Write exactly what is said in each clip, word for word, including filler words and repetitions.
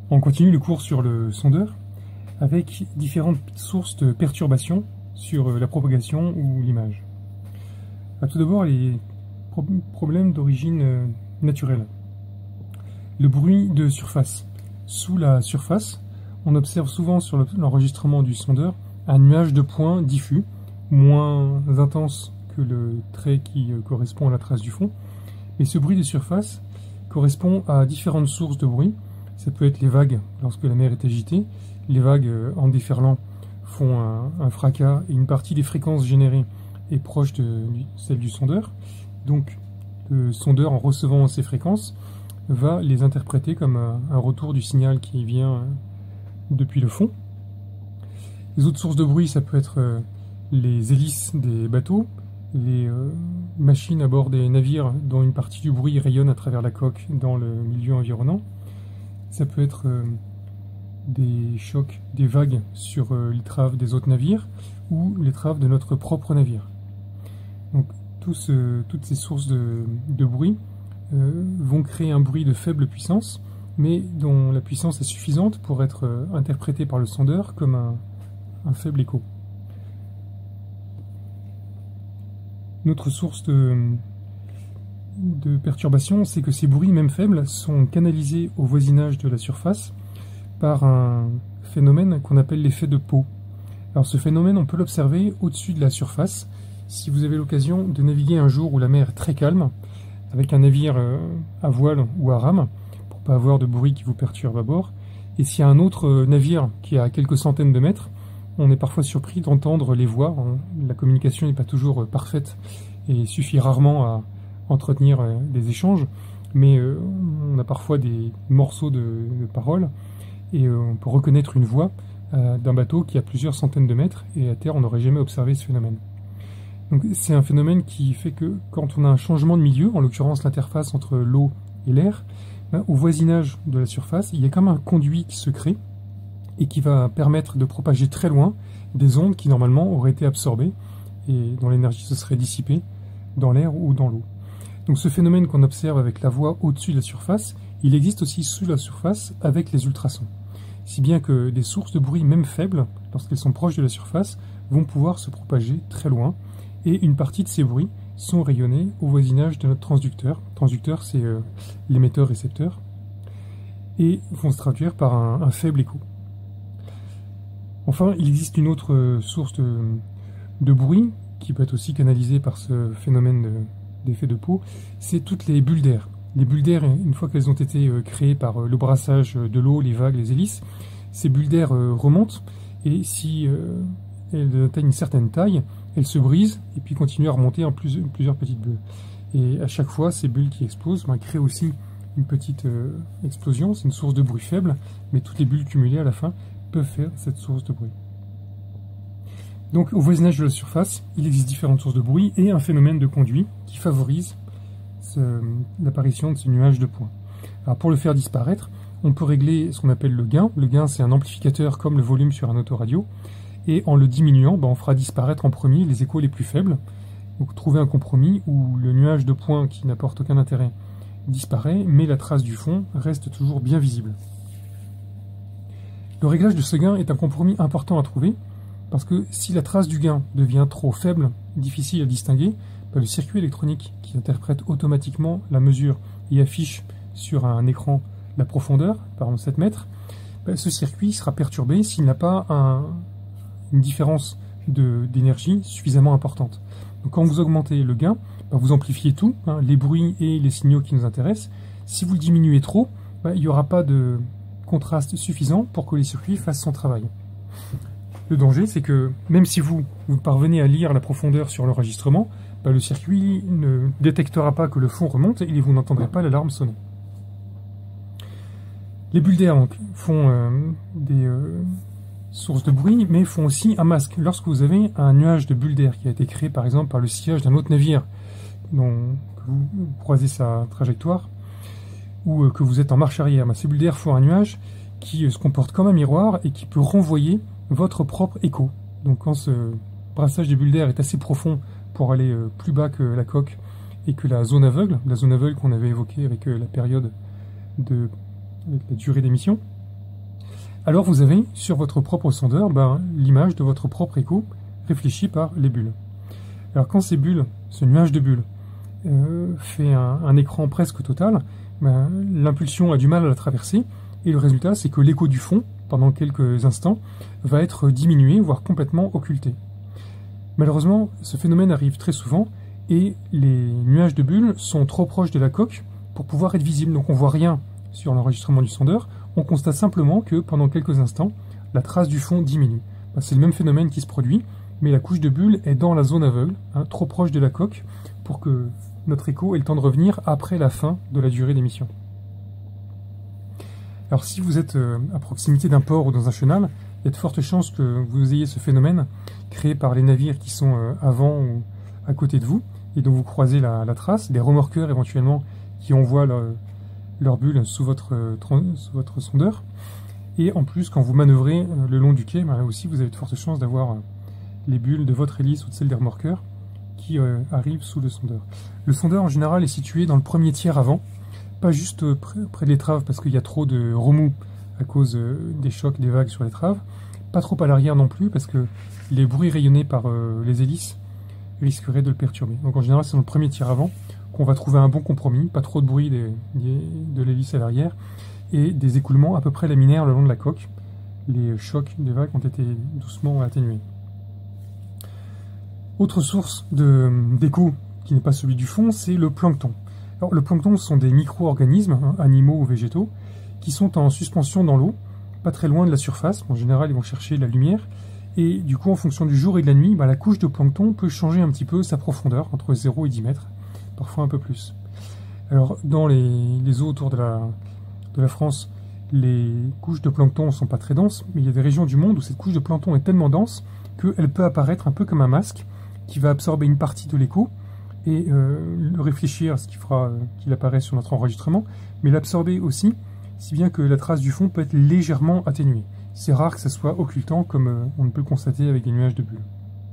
On continue le cours sur le sondeur avec différentes sources de perturbations sur la propagation ou l'image. Tout d'abord, les pro problèmes d'origine naturelle. Le bruit de surface. Sous la surface, on observe souvent sur l'enregistrement du sondeur un nuage de points diffus, moins intense que le trait qui correspond à la trace du fond. Mais ce bruit de surface correspond à différentes sources de bruit. Ça peut être les vagues lorsque la mer est agitée. Les vagues, en déferlant, font un, un fracas et une partie des fréquences générées est proche de, de celle du sondeur. Donc le sondeur, en recevant ces fréquences, va les interpréter comme un, un retour du signal qui vient depuis le fond. Les autres sources de bruit, ça peut être les hélices des bateaux, les euh, machines à bord des navires dont une partie du bruit rayonne à travers la coque dans le milieu environnant. Ça peut être euh, des chocs, des vagues sur euh, l'étrave des autres navires ou l'étrave de notre propre navire. Donc tout ce, toutes ces sources de, de bruit euh, vont créer un bruit de faible puissance, mais dont la puissance est suffisante pour être euh, interprétée par le sondeur comme un, un faible écho. Une autre source de, de perturbation, c'est que ces bruits, même faibles, sont canalisés au voisinage de la surface par un phénomène qu'on appelle l'effet de Pau. Alors ce phénomène, on peut l'observer au-dessus de la surface. Si vous avez l'occasion de naviguer un jour où la mer est très calme, avec un navire à voile ou à rame, pour ne pas avoir de bruit qui vous perturbe à bord, et s'il y a un autre navire qui est à quelques centaines de mètres, on est parfois surpris d'entendre les voix. La communication n'est pas toujours parfaite et suffit rarement à entretenir des échanges, mais on a parfois des morceaux de, de paroles et on peut reconnaître une voix d'un bateau qui a plusieurs centaines de mètres, et à terre on n'aurait jamais observé ce phénomène. Donc c'est un phénomène qui fait que quand on a un changement de milieu, en l'occurrence l'interface entre l'eau et l'air, ben, au voisinage de la surface, il y a comme un conduit qui se crée et qui va permettre de propager très loin des ondes qui normalement auraient été absorbées et dont l'énergie se serait dissipée dans l'air ou dans l'eau. Donc ce phénomène qu'on observe avec la voix au-dessus de la surface, il existe aussi sous la surface avec les ultrasons. Si bien que des sources de bruit, même faibles, lorsqu'elles sont proches de la surface, vont pouvoir se propager très loin, et une partie de ces bruits sont rayonnés au voisinage de notre transducteur. Transducteur, c'est euh, l'émetteur-récepteur, et vont se traduire par un, un faible écho. Enfin, il existe une autre source de, de bruit qui peut être aussi canalisée par ce phénomène d'effet de, de Pau, c'est toutes les bulles d'air. Les bulles d'air, une fois qu'elles ont été créées par le brassage de l'eau, les vagues, les hélices, ces bulles d'air remontent, et si elles atteignent une certaine taille, elles se brisent et puis continuent à remonter en plus, plusieurs petites bulles. Et à chaque fois, ces bulles qui explosent ben, créent aussi une petite euh, explosion. C'est une source de bruit faible, mais toutes les bulles cumulées à la fin peuvent faire cette source de bruit. Donc au voisinage de la surface, il existe différentes sources de bruit et un phénomène de conduit qui favorise l'apparition de ce nuage de points. Alors pour le faire disparaître, on peut régler ce qu'on appelle le gain. Le gain, c'est un amplificateur comme le volume sur un autoradio, et en le diminuant, ben, on fera disparaître en premier les échos les plus faibles. Donc trouver un compromis où le nuage de points qui n'apporte aucun intérêt disparaît, mais la trace du fond reste toujours bien visible. Le réglage de ce gain est un compromis important à trouver, parce que si la trace du gain devient trop faible, difficile à distinguer, ben le circuit électronique qui interprète automatiquement la mesure et affiche sur un écran la profondeur, par exemple sept mètres, ben ce circuit sera perturbé s'il n'a pas un, une différence d'énergie suffisamment importante. Donc quand vous augmentez le gain, ben vous amplifiez tout, hein, les bruits et les signaux qui nous intéressent. Si vous le diminuez trop, ben il n'y aura pas de contraste suffisant pour que les circuits fassent son travail. Le danger, c'est que même si vous, vous parvenez à lire la profondeur sur l'enregistrement, ben le circuit ne détectera pas que le fond remonte et vous n'entendrez pas l'alarme sonner. Les bulles d'air font euh, des euh, sources de bruit, mais font aussi un masque. Lorsque vous avez un nuage de bulles d'air qui a été créé par exemple par le sillage d'un autre navire, dont que vous croisez sa trajectoire, ou euh, que vous êtes en marche arrière, ben, ces bulles d'air font un nuage qui euh, se comporte comme un miroir et qui peut renvoyer votre propre écho. Donc quand ce brassage des bulles d'air est assez profond pour aller euh, plus bas que la coque et que la zone aveugle, la zone aveugle qu'on avait évoquée avec euh, la période de avec la durée d'émission, alors vous avez sur votre propre sondeur ben, l'image de votre propre écho réfléchie par les bulles. Alors quand ces bulles, ce nuage de bulles, euh, fait un, un écran presque total, ben, l'impulsion a du mal à la traverser, et le résultat c'est que l'écho du fond, pendant quelques instants, va être diminué, voire complètement occulté. Malheureusement, ce phénomène arrive très souvent, et les nuages de bulles sont trop proches de la coque pour pouvoir être visibles, donc on voit rien sur l'enregistrement du sondeur, on constate simplement que pendant quelques instants, la trace du fond diminue. Ben, c'est le même phénomène qui se produit, mais la couche de bulles est dans la zone aveugle, hein, trop proche de la coque, pour que notre écho ait le temps de revenir après la fin de la durée d'émission. Alors si vous êtes euh, à proximité d'un port ou dans un chenal, il y a de fortes chances que vous ayez ce phénomène créé par les navires qui sont euh, avant ou à côté de vous, et dont vous croisez la, la trace, des remorqueurs éventuellement qui envoient leur, leur bulle sous votre, euh, sous votre sondeur. Et en plus, quand vous manœuvrez euh, le long du quai, ben, là aussi vous avez de fortes chances d'avoir euh, les bulles de votre hélice ou de celle des remorqueurs qui euh, arrivent sous le sondeur. Le sondeur en général est situé dans le premier tiers avant, pas juste euh, près, près de l'étrave parce qu'il y a trop de remous à cause euh, des chocs des vagues sur l'étrave, pas trop à l'arrière non plus parce que les bruits rayonnés par euh, les hélices risqueraient de le perturber. Donc en général c'est dans le premier tiers avant qu'on va trouver un bon compromis, pas trop de bruit des, des, de l'hélice à l'arrière et des écoulements à peu près laminaires le long de la coque. Les chocs des vagues ont été doucement atténués. Autre source d'écho qui n'est pas celui du fond, c'est le plancton. Alors, le plancton, ce sont des micro-organismes, hein, animaux ou végétaux, qui sont en suspension dans l'eau, pas très loin de la surface. En général, ils vont chercher la lumière. Et du coup, en fonction du jour et de la nuit, bah, la couche de plancton peut changer un petit peu sa profondeur, entre zéro et dix mètres, parfois un peu plus. Alors, dans les, les eaux autour de la, de la France, les couches de plancton ne sont pas très denses, mais il y a des régions du monde où cette couche de plancton est tellement dense qu'elle peut apparaître un peu comme un masque, qui va absorber une partie de l'écho et euh, le réfléchir, ce qui fera euh, qu'il apparaît sur notre enregistrement, mais l'absorber aussi, si bien que la trace du fond peut être légèrement atténuée. C'est rare que ça soit occultant, comme euh, on peut le constater avec des nuages de bulles.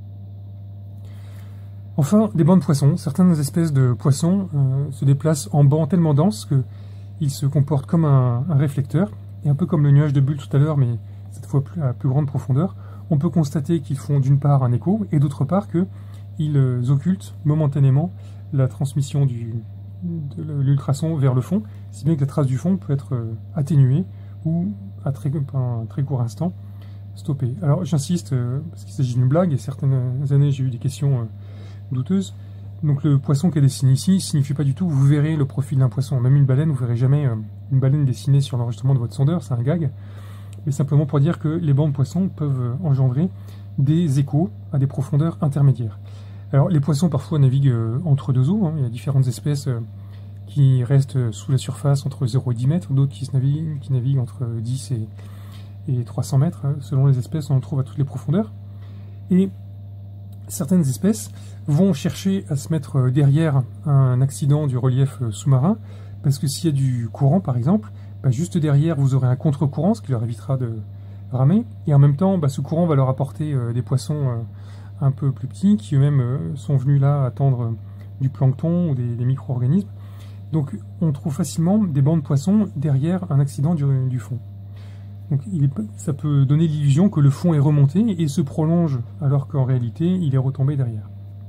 Enfin, des bancs de poissons. Certaines espèces de poissons euh, se déplacent en bancs tellement denses qu'ils se comportent comme un, un réflecteur, et un peu comme le nuage de bulles tout à l'heure, mais cette fois plus, à plus grande profondeur. On peut constater qu'ils font d'une part un écho, et d'autre part qu'ils occultent momentanément la transmission du, de l'ultrason vers le fond, si bien que la trace du fond peut être atténuée ou à très, un très court instant stoppée. Alors j'insiste, parce qu'il s'agit d'une blague, et certaines années j'ai eu des questions douteuses. Donc le poisson qui est dessiné ici ne signifie pas du tout que vous verrez le profil d'un poisson. Même une baleine, vous ne verrez jamais une baleine dessinée sur l'enregistrement de votre sondeur, c'est un gag. Mais simplement pour dire que les bancs de poissons peuvent engendrer des échos à des profondeurs intermédiaires. Alors les poissons parfois naviguent entre deux eaux, hein. Il y a différentes espèces qui restent sous la surface entre zéro et dix mètres, d'autres qui, naviguent, qui naviguent entre dix et, et trois cents mètres, hein. Selon les espèces on en trouve à toutes les profondeurs. Et certaines espèces vont chercher à se mettre derrière un accident du relief sous-marin, parce que s'il y a du courant par exemple, bah, juste derrière vous aurez un contre-courant, ce qui leur évitera de ramer, et en même temps bah, ce courant va leur apporter euh, des poissons euh, un peu plus petits, qui eux-mêmes euh, sont venus là attendre euh, du plancton ou des, des micro-organismes. Donc on trouve facilement des bancs de poissons derrière un accident du, du fond. Donc il est, ça peut donner l'illusion que le fond est remonté et se prolonge, alors qu'en réalité il est retombé derrière.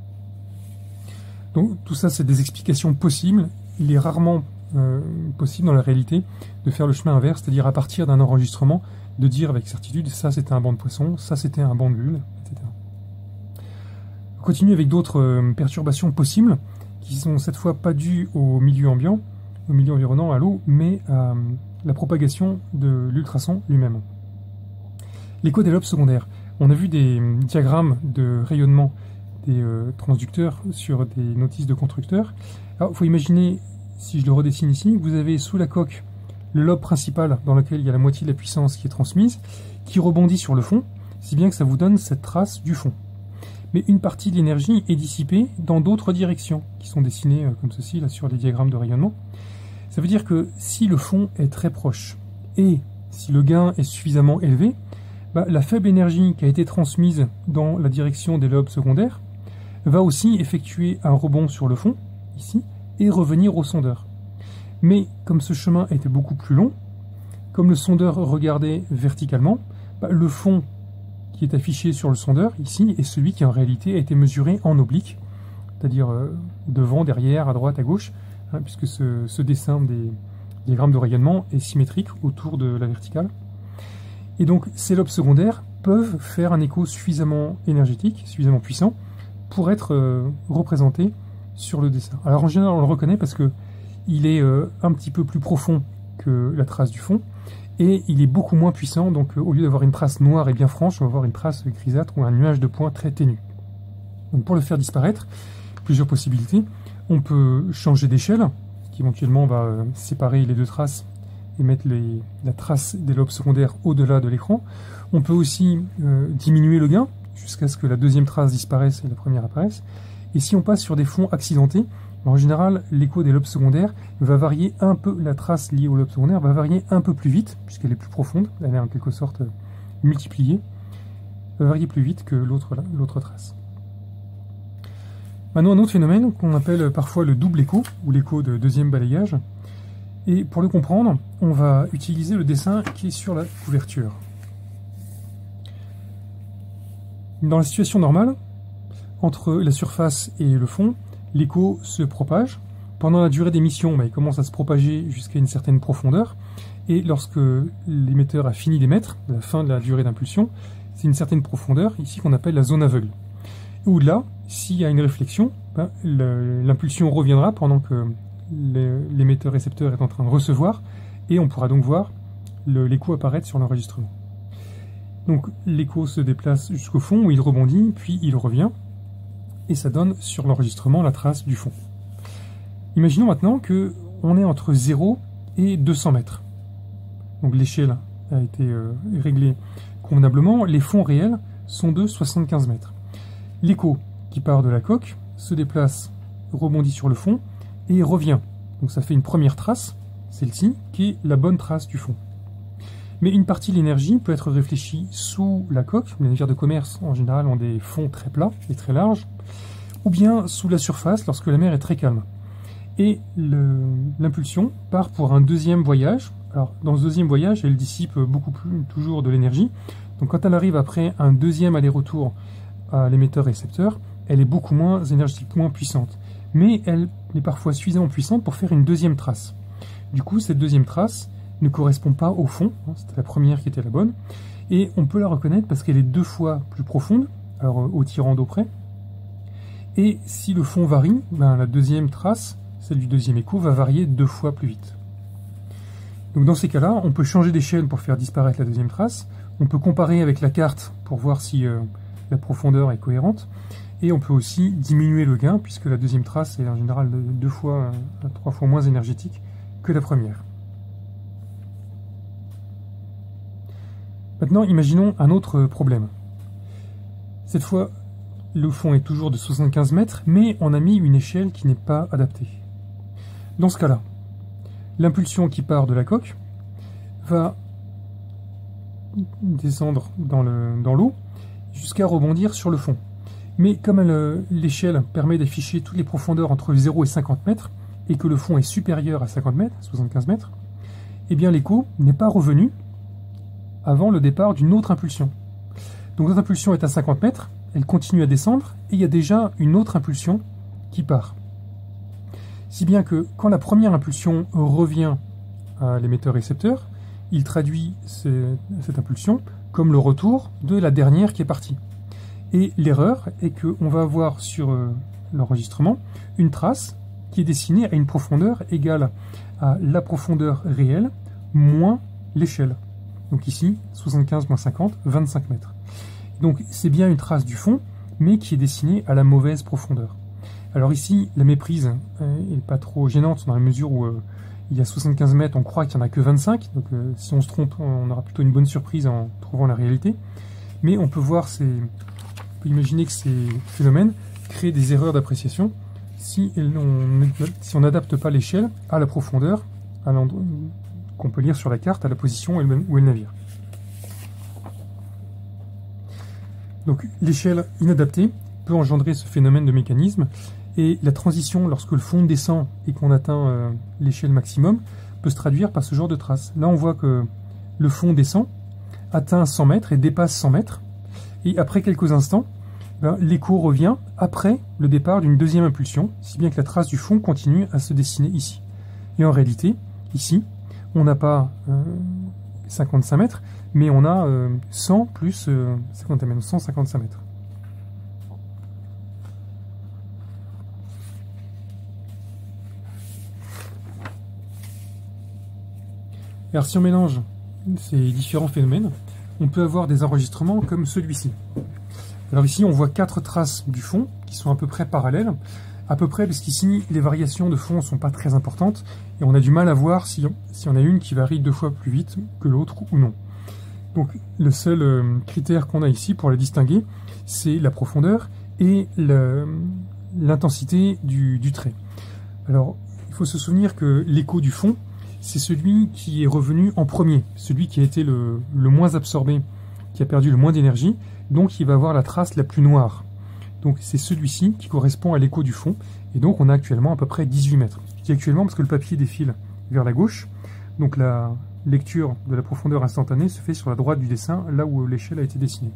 Donc tout ça c'est des explications possibles, il est rarement Euh, possible dans la réalité de faire le chemin inverse, c'est-à-dire à partir d'un enregistrement, de dire avec certitude ça c'était un banc de poisson, ça c'était un banc de bulles, et cetera. On continue avec d'autres euh, perturbations possibles, qui sont cette fois pas dues au milieu ambiant, au milieu environnant, à l'eau, mais à euh, la propagation de l'ultrason lui-même. L'écho des lobes secondaires. On a vu des euh, diagrammes de rayonnement des euh, transducteurs sur des notices de constructeurs. Alors il faut imaginer, si je le redessine ici, vous avez sous la coque le lobe principal dans lequel il y a la moitié de la puissance qui est transmise, qui rebondit sur le fond, si bien que ça vous donne cette trace du fond. Mais une partie de l'énergie est dissipée dans d'autres directions, qui sont dessinées comme ceci là sur les diagrammes de rayonnement. Ça veut dire que si le fond est très proche, et si le gain est suffisamment élevé, bah, la faible énergie qui a été transmise dans la direction des lobes secondaires va aussi effectuer un rebond sur le fond, ici, et revenir au sondeur. Mais comme ce chemin était beaucoup plus long, comme le sondeur regardait verticalement, bah, le fond qui est affiché sur le sondeur, ici, est celui qui en réalité a été mesuré en oblique, c'est-à-dire euh, devant, derrière, à droite, à gauche, hein, puisque ce, ce dessin des diagrammes de rayonnement est symétrique autour de la verticale. Et donc ces lobes secondaires peuvent faire un écho suffisamment énergétique, suffisamment puissant, pour être euh, représenté sur le dessin. Alors en général on le reconnaît parce que il est euh, un petit peu plus profond que la trace du fond, et il est beaucoup moins puissant, donc euh, au lieu d'avoir une trace noire et bien franche, on va avoir une trace grisâtre ou un nuage de points très ténu. Donc pour le faire disparaître, plusieurs possibilités. On peut changer d'échelle, qui éventuellement va euh, séparer les deux traces et mettre les, la trace des lobes secondaires au-delà de l'écran. On peut aussi euh, diminuer le gain, jusqu'à ce que la deuxième trace disparaisse et la première apparaisse. Et si on passe sur des fonds accidentés, en général, l'écho des lobes secondaires va varier un peu, la trace liée au lobe secondaire va varier un peu plus vite, puisqu'elle est plus profonde, elle est en quelque sorte multipliée, va varier plus vite que l'autre l'autre trace. Maintenant, un autre phénomène qu'on appelle parfois le double écho, ou l'écho de deuxième balayage. Et pour le comprendre, on va utiliser le dessin qui est sur la couverture. Dans la situation normale, entre la surface et le fond, l'écho se propage. Pendant la durée d'émission, bah, il commence à se propager jusqu'à une certaine profondeur. Et lorsque l'émetteur a fini d'émettre, à la fin de la durée d'impulsion, c'est une certaine profondeur, ici qu'on appelle la zone aveugle. Ou là, s'il y a une réflexion, bah, l'impulsion reviendra pendant que l'émetteur-récepteur est en train de recevoir, et on pourra donc voir l'écho apparaître sur l'enregistrement. Donc l'écho se déplace jusqu'au fond où il rebondit, puis il revient, et ça donne sur l'enregistrement la trace du fond. Imaginons maintenant qu'on est entre zéro et deux cents mètres. Donc l'échelle a été euh, réglée convenablement. Les fonds réels sont de soixante-quinze mètres. L'écho qui part de la coque se déplace, rebondit sur le fond et revient. Donc ça fait une première trace, celle-ci, qui est la bonne trace du fond. Mais une partie de l'énergie peut être réfléchie sous la coque. Les navires de commerce, en général, ont des fonds très plats et très larges, ou bien sous la surface, lorsque la mer est très calme. Et l'impulsion part pour un deuxième voyage. Alors, dans ce deuxième voyage, elle dissipe beaucoup plus, toujours de l'énergie. Donc, quand elle arrive après un deuxième aller-retour à l'émetteur-récepteur, elle est beaucoup moins énergétique, moins puissante. Mais elle est parfois suffisamment puissante pour faire une deuxième trace. Du coup, cette deuxième trace ne correspond pas au fond, hein, c'était la première qui était la bonne, et on peut la reconnaître parce qu'elle est deux fois plus profonde, alors au tirant d'eau près, et si le fond varie, ben, la deuxième trace, celle du deuxième écho, va varier deux fois plus vite. Donc dans ces cas-là, on peut changer d'échelle pour faire disparaître la deuxième trace, on peut comparer avec la carte pour voir si euh, la profondeur est cohérente, et on peut aussi diminuer le gain, puisque la deuxième trace est en général deux fois à trois fois moins énergétique que la première. Maintenant, imaginons un autre problème. Cette fois, le fond est toujours de soixante-quinze mètres, mais on a mis une échelle qui n'est pas adaptée. Dans ce cas-là, l'impulsion qui part de la coque va descendre dans le, dans l'eau jusqu'à rebondir sur le fond. Mais comme l'échelle permet d'afficher toutes les profondeurs entre zéro et cinquante mètres, et que le fond est supérieur à cinquante mètres, soixante-quinze mètres, eh bien l'écho n'est pas revenu avant le départ d'une autre impulsion. Donc notre impulsion est à cinquante mètres, elle continue à descendre, et il y a déjà une autre impulsion qui part. Si bien que quand la première impulsion revient à l'émetteur-récepteur, il traduit cette impulsion comme le retour de la dernière qui est partie. Et l'erreur est qu'on va avoir sur l'enregistrement une trace qui est dessinée à une profondeur égale à la profondeur réelle moins l'échelle. Donc ici, soixante-quinze moins cinquante, vingt-cinq mètres. Donc c'est bien une trace du fond, mais qui est dessinée à la mauvaise profondeur. Alors ici, la méprise n'est pas trop gênante dans la mesure où euh, il y a soixante-quinze mètres, on croit qu'il n'y en a que vingt-cinq, donc euh, si on se trompe, on aura plutôt une bonne surprise en trouvant la réalité. Mais on peut voir, ces, on peut imaginer que ces phénomènes créent des erreurs d'appréciation si, si on n'adapte pas l'échelle à la profondeur, à l'endroit qu'on peut lire sur la carte, à la position où est le navire. Donc l'échelle inadaptée peut engendrer ce phénomène de mécanisme, et la transition lorsque le fond descend et qu'on atteint euh, l'échelle maximum peut se traduire par ce genre de traces. Là on voit que le fond descend, atteint cent mètres et dépasse cent mètres. Et après quelques instants, ben, l'écho revient après le départ d'une deuxième impulsion, si bien que la trace du fond continue à se dessiner ici. Et en réalité, ici, on n'a pas euh, cinquante-cinq mètres, mais on a euh, cent plus euh, cent cinquante-cinq mètres. Alors si on mélange ces différents phénomènes, on peut avoir des enregistrements comme celui-ci. Alors ici on voit quatre traces du fond qui sont à peu près parallèles, à peu près parce qu'ici les variations de fond ne sont pas très importantes et on a du mal à voir si on, si on a une qui varie deux fois plus vite que l'autre ou non. Donc le seul euh, critère qu'on a ici pour la distinguer, c'est la profondeur et l'intensité du, du trait. Alors il faut se souvenir que l'écho du fond, c'est celui qui est revenu en premier, celui qui a été le, le moins absorbé, qui a perdu le moins d'énergie, donc il va avoir la trace la plus noire. Donc c'est celui-ci qui correspond à l'écho du fond, et donc on a actuellement à peu près dix-huit mètres. Je dis actuellement parce que le papier défile vers la gauche, donc la lecture de la profondeur instantanée se fait sur la droite du dessin, là où l'échelle a été dessinée.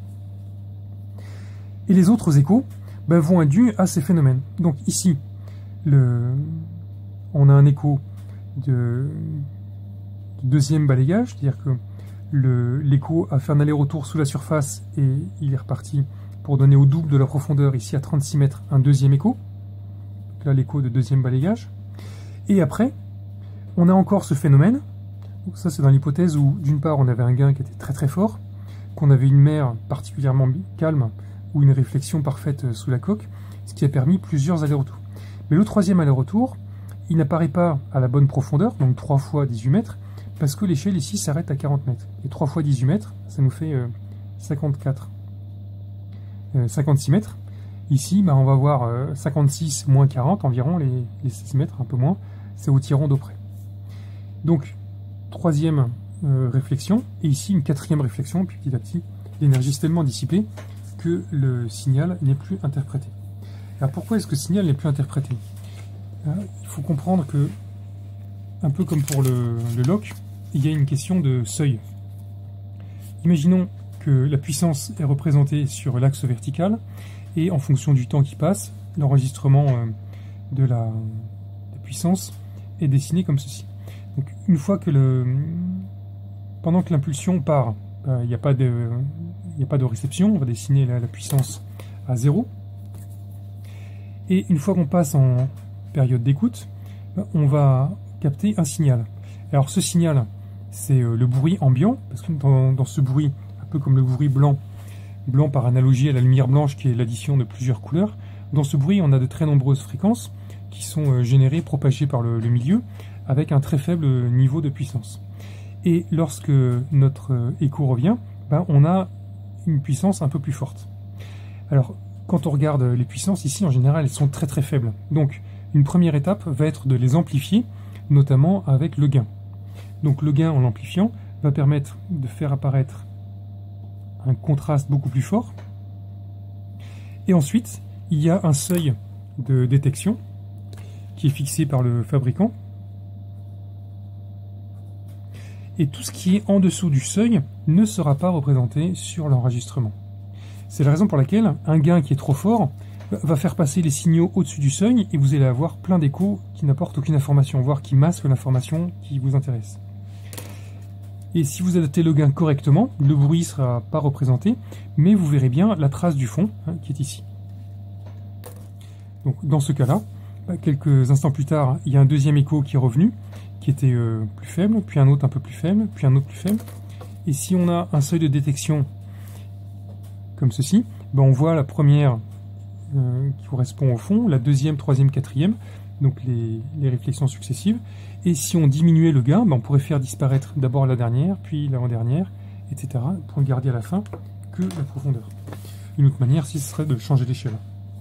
Et les autres échos ben, vont être dus à ces phénomènes. Donc ici, le... on a un écho de, de deuxième balayage, c'est-à-dire que l'écho a fait un aller-retour sous la surface et il est reparti pour donner au double de la profondeur, ici à trente-six mètres, un deuxième écho. Donc là, l'écho de deuxième balayage. Et après, on a encore ce phénomène. Donc ça, c'est dans l'hypothèse où, d'une part, on avait un gain qui était très très fort, qu'on avait une mer particulièrement calme ou une réflexion parfaite sous la coque, ce qui a permis plusieurs allers-retours. Mais le troisième aller-retour, il n'apparaît pas à la bonne profondeur, donc trois fois dix-huit mètres, parce que l'échelle ici s'arrête à quarante mètres. Et trois fois dix-huit mètres, ça nous fait euh, cinquante-quatre, euh, cinquante-six mètres. Ici, bah, on va voir euh, cinquante-six moins quarante, environ les, les six mètres, un peu moins, c'est au tiers rond d'eau près. Donc, troisième euh, réflexion, et ici une quatrième réflexion, puis petit à petit, l'énergie est tellement dissipée que le signal n'est plus interprété. Alors pourquoi est-ce que le signal n'est plus interprété ? Il faut comprendre que, un peu comme pour le, le loch, il y a une question de seuil. Imaginons que la puissance est représentée sur l'axe vertical, et en fonction du temps qui passe, l'enregistrement de la, la puissance est dessiné comme ceci. Donc une fois que le... pendant que l'impulsion part, il n'y a pas de, il n'y a pas de réception, on va dessiner la, la puissance à zéro. Et une fois qu'on passe en période d'écoute, on va capter un signal. Alors ce signal, c'est le bruit ambiant, parce que dans, dans ce bruit, un peu comme le bruit blanc, blanc par analogie à la lumière blanche qui est l'addition de plusieurs couleurs, dans ce bruit on a de très nombreuses fréquences qui sont générées, propagées par le, le milieu, avec un très faible niveau de puissance. Et lorsque notre écho revient, ben, on a une puissance un peu plus forte. Alors, quand on regarde les puissances, ici, en général, elles sont très très faibles. Donc, une première étape va être de les amplifier, notamment avec le gain. Donc, le gain, en l'amplifiant, va permettre de faire apparaître un contraste beaucoup plus fort. Et ensuite, il y a un seuil de détection qui est fixé par le fabricant. Et tout ce qui est en dessous du seuil ne sera pas représenté sur l'enregistrement. C'est la raison pour laquelle un gain qui est trop fort va faire passer les signaux au-dessus du seuil et vous allez avoir plein d'échos qui n'apportent aucune information, voire qui masquent l'information qui vous intéresse. Et si vous adaptez le gain correctement, le bruit ne sera pas représenté, mais vous verrez bien la trace du fond hein, qui est ici. Donc dans ce cas-là, quelques instants plus tard, il y a un deuxième écho qui est revenu, qui était euh, plus faible, puis un autre un peu plus faible, puis un autre plus faible. Et si on a un seuil de détection comme ceci, ben on voit la première euh, qui correspond au fond, la deuxième, troisième, quatrième, donc les, les réflexions successives. Et si on diminuait le gain, ben on pourrait faire disparaître d'abord la dernière, puis l'avant-dernière, et cetera, pour ne garder à la fin que la profondeur. Une autre manière, si ce serait de changer l'échelle.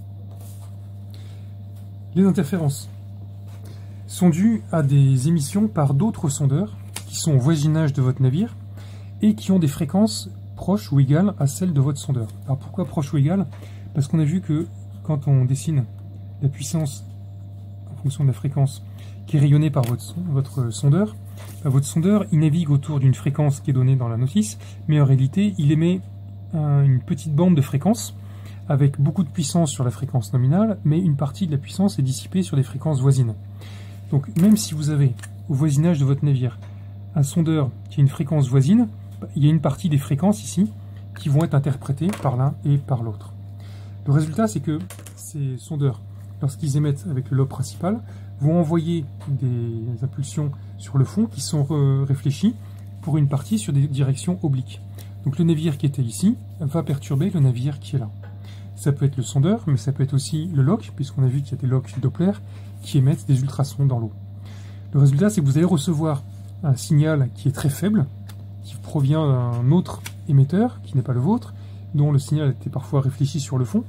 Les interférences sont dues à des émissions par d'autres sondeurs qui sont au voisinage de votre navire et qui ont des fréquences proches ou égales à celles de votre sondeur. Alors pourquoi proches ou égales? Parce qu'on a vu que quand on dessine la puissance en fonction de la fréquence qui est rayonnée par votre, votre sondeur, bah, votre sondeur il navigue autour d'une fréquence qui est donnée dans la notice, mais en réalité il émet un, une petite bande de fréquences avec beaucoup de puissance sur la fréquence nominale, mais une partie de la puissance est dissipée sur des fréquences voisines. Donc même si vous avez au voisinage de votre navire un sondeur qui a une fréquence voisine, bah, il y a une partie des fréquences ici qui vont être interprétées par l'un et par l'autre. Le résultat, c'est que ces sondeurs, lorsqu'ils émettent avec le lobe principal, vont envoyer des impulsions sur le fond qui sont réfléchies pour une partie sur des directions obliques. Donc le navire qui était ici va perturber le navire qui est là. Ça peut être le sondeur, mais ça peut être aussi le loch, puisqu'on a vu qu'il y a des lochs Doppler qui émettent des ultrasons dans l'eau. Le résultat, c'est que vous allez recevoir un signal qui est très faible, qui provient d'un autre émetteur, qui n'est pas le vôtre, dont le signal était parfois réfléchi sur le fond.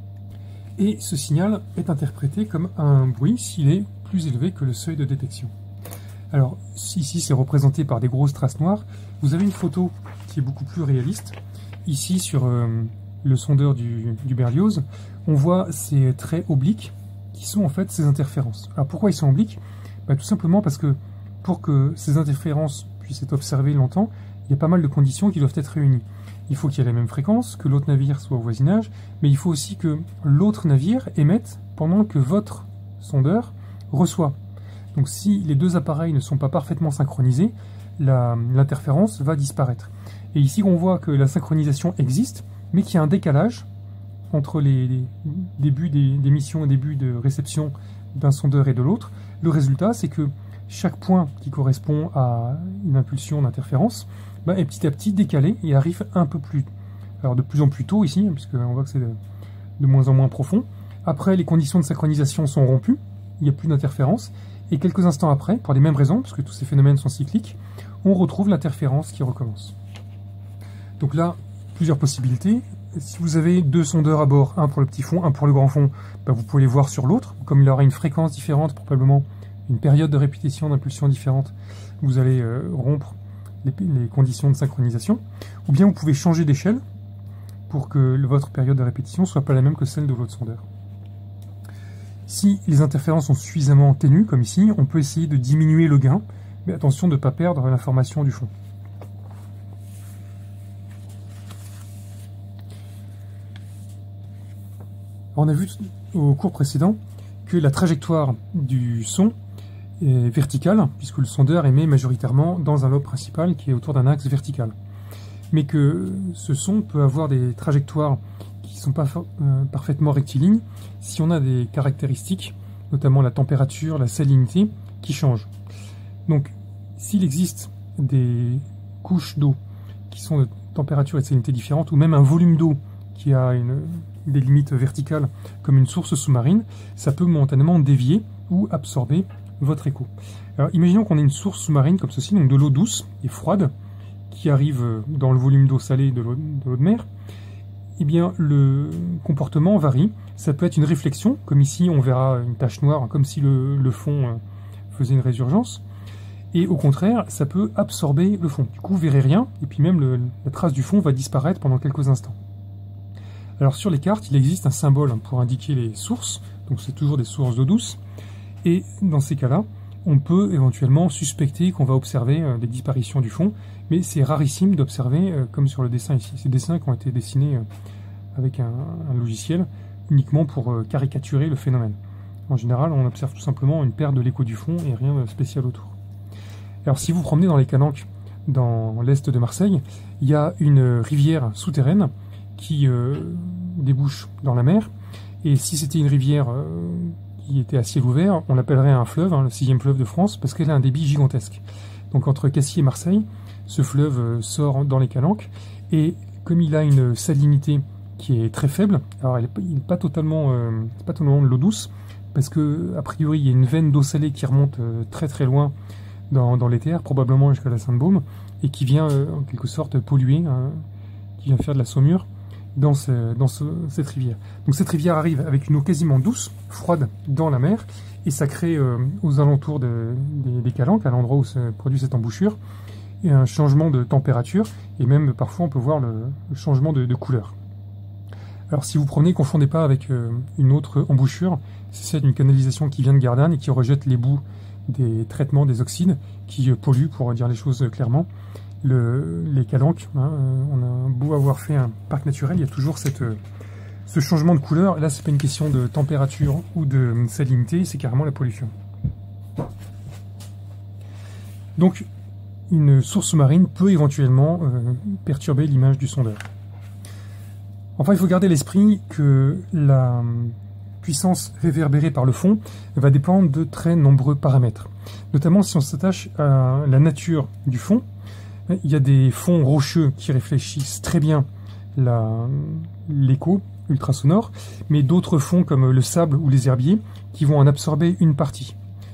Et ce signal est interprété comme un bruit s'il est plus élevé que le seuil de détection. Alors, ici, c'est représenté par des grosses traces noires. Vous avez une photo qui est beaucoup plus réaliste. Ici, sur euh, le sondeur du, du Berlioz, on voit ces traits obliques qui sont en fait ces interférences. Alors, pourquoi ils sont obliques? Bah, tout simplement parce que pour que ces interférences puissent être observées longtemps, il y a pas mal de conditions qui doivent être réunies. Il faut qu'il y ait la même fréquence, que l'autre navire soit au voisinage, mais il faut aussi que l'autre navire émette pendant que votre sondeur reçoit. Donc si les deux appareils ne sont pas parfaitement synchronisés, l'interférence va disparaître. Et ici on voit que la synchronisation existe, mais qu'il y a un décalage entre les, les débuts d'émission et débuts de réception d'un sondeur et de l'autre. Le résultat, c'est que chaque point qui correspond à une impulsion d'interférence bah, est petit à petit décalé et arrive un peu plus, alors de plus en plus tôt ici, puisqu'on voit que c'est de, de moins en moins profond. Après, les conditions de synchronisation sont rompues, il n'y a plus d'interférence, et quelques instants après, pour les mêmes raisons, parce que tous ces phénomènes sont cycliques, on retrouve l'interférence qui recommence. Donc là, plusieurs possibilités. Si vous avez deux sondeurs à bord, un pour le petit fond, un pour le grand fond, bah, vous pouvez les voir sur l'autre. Comme il aura une fréquence différente, probablement une période de répétition d'impulsion différente, vous allez euh, rompre les, les conditions de synchronisation. Ou bien vous pouvez changer d'échelle pour que le, votre période de répétition soit pas la même que celle de l'autre sondeur. Si les interférences sont suffisamment ténues, comme ici, on peut essayer de diminuer le gain, mais attention de ne pas perdre l'information du fond. On a vu au cours précédent que la trajectoire du son est verticale, puisque le sondeur émet majoritairement dans un lobe principal qui est autour d'un axe vertical. Mais que ce son peut avoir des trajectoires qui ne sont pas euh, parfaitement rectilignes si on a des caractéristiques, notamment la température, la salinité, qui changent. Donc, s'il existe des couches d'eau qui sont de température et de salinité différentes, ou même un volume d'eau qui a une, des limites verticales comme une source sous-marine, ça peut momentanément dévier ou absorber votre écho. Alors imaginons qu'on ait une source sous-marine comme ceci, donc de l'eau douce et froide, qui arrive dans le volume d'eau salée de l'eau de, de mer. Eh bien le comportement varie. Ça peut être une réflexion, comme ici on verra une tache noire, comme si le, le fond faisait une résurgence. Et au contraire, ça peut absorber le fond. Du coup, vous verrez rien, et puis même le, la trace du fond va disparaître pendant quelques instants. Alors sur les cartes, il existe un symbole pour indiquer les sources, donc c'est toujours des sources d'eau douce, et dans ces cas-là, on peut éventuellement suspecter qu'on va observer euh, des disparitions du fond, mais c'est rarissime d'observer, euh, comme sur le dessin ici, ces dessins qui ont été dessinés euh, avec un, un logiciel, uniquement pour euh, caricaturer le phénomène. En général, on observe tout simplement une perte de l'écho du fond et rien de spécial autour. Alors si vous promenez dans les Calanques, dans l'est de Marseille, il y a une rivière souterraine qui euh, débouche dans la mer, et si c'était une rivière euh, qui était à ciel ouvert, on l'appellerait un fleuve, hein, le sixième fleuve de France, parce qu'elle a un débit gigantesque. Donc entre Cassis et Marseille, ce fleuve euh, sort dans les Calanques, et comme il a une salinité qui est très faible, alors il n'est pas totalement, euh, pas totalement de l'eau douce, parce que a priori il y a une veine d'eau salée qui remonte euh, très très loin dans, dans les terres, probablement jusqu'à la Sainte-Baume, et qui vient euh, en quelque sorte polluer, hein, qui vient faire de la saumure dans, ce, dans ce, cette rivière. Donc cette rivière arrive avec une eau quasiment douce, froide, dans la mer, et ça crée euh, aux alentours de, des, des Calanques, à l'endroit où se produit cette embouchure, et un changement de température, et même parfois on peut voir le, le changement de, de couleur. Alors si vous prenez, confondez pas avec euh, une autre embouchure, c'est celle d'une canalisation qui vient de Gardanne et qui rejette les boues des traitements, des oxydes qui polluent, pour dire les choses clairement. Le, les calanques, hein, on a beau avoir fait un parc naturel, il y a toujours cette, ce changement de couleur. Là, c'est pas une question de température ou de salinité, c'est carrément la pollution. Donc, une source sous-marine peut éventuellement euh, perturber l'image du sondeur. Enfin, il faut garder à l'esprit que la puissance réverbérée par le fond va dépendre de très nombreux paramètres. Notamment si on s'attache à la nature du fond. Il y a des fonds rocheux qui réfléchissent très bien l'écho ultrasonore, mais d'autres fonds comme le sable ou les herbiers qui vont en absorber une partie.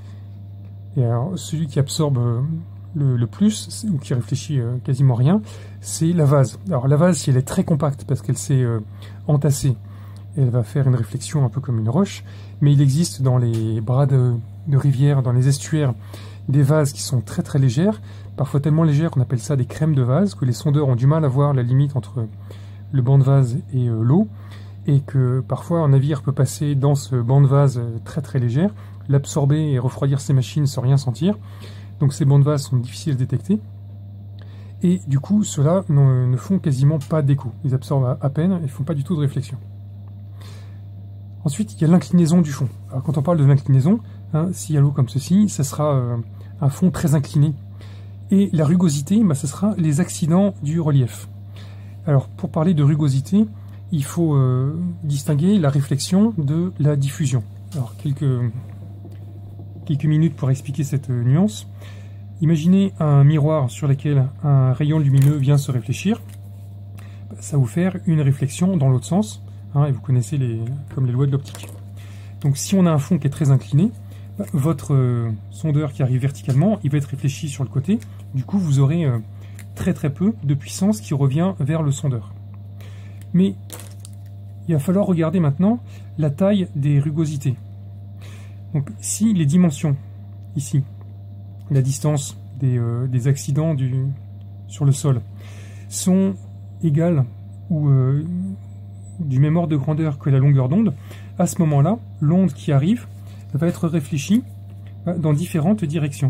Et alors, celui qui absorbe le, le plus, ou qui réfléchit euh, quasiment rien, c'est la vase. Alors la vase, si elle est très compacte parce qu'elle s'est euh, entassée, elle va faire une réflexion un peu comme une roche, mais il existe dans les bras de, de rivières, dans les estuaires, des vases qui sont très très légères, parfois tellement légères qu'on appelle ça des crèmes de vase, que les sondeurs ont du mal à voir la limite entre le banc de vase et euh, l'eau, et que parfois un navire peut passer dans ce banc de vase très très légère, l'absorber et refroidir ses machines sans rien sentir. Donc ces bancs de vase sont difficiles à détecter, et du coup ceux-là ne, ne font quasiment pas d'écho, ils absorbent à, à peine et ne font pas du tout de réflexion. Ensuite, il y a l'inclinaison du fond. Alors quand on parle de l'inclinaison, hein, s'il y a l'eau comme ceci, ça sera euh, un fond très incliné. Et la rugosité, bah, ce sera les accidents du relief. Alors pour parler de rugosité, il faut euh, distinguer la réflexion de la diffusion. Alors quelques, quelques minutes pour expliquer cette euh, nuance. Imaginez un miroir sur lequel un rayon lumineux vient se réfléchir. Ça va vous faire une réflexion dans l'autre sens. Hein, et vous connaissez les, comme les lois de l'optique. Donc si on a un fond qui est très incliné, bah, votre euh, sondeur qui arrive verticalement, il va être réfléchi sur le côté. Du coup, vous aurez euh, très très peu de puissance qui revient vers le sondeur. Mais il va falloir regarder maintenant la taille des rugosités. Donc si les dimensions, ici, la distance des, euh, des accidents du, sur le sol, sont égales ou euh, du même ordre de grandeur que la longueur d'onde, à ce moment-là, l'onde qui arrive va être réfléchie dans différentes directions.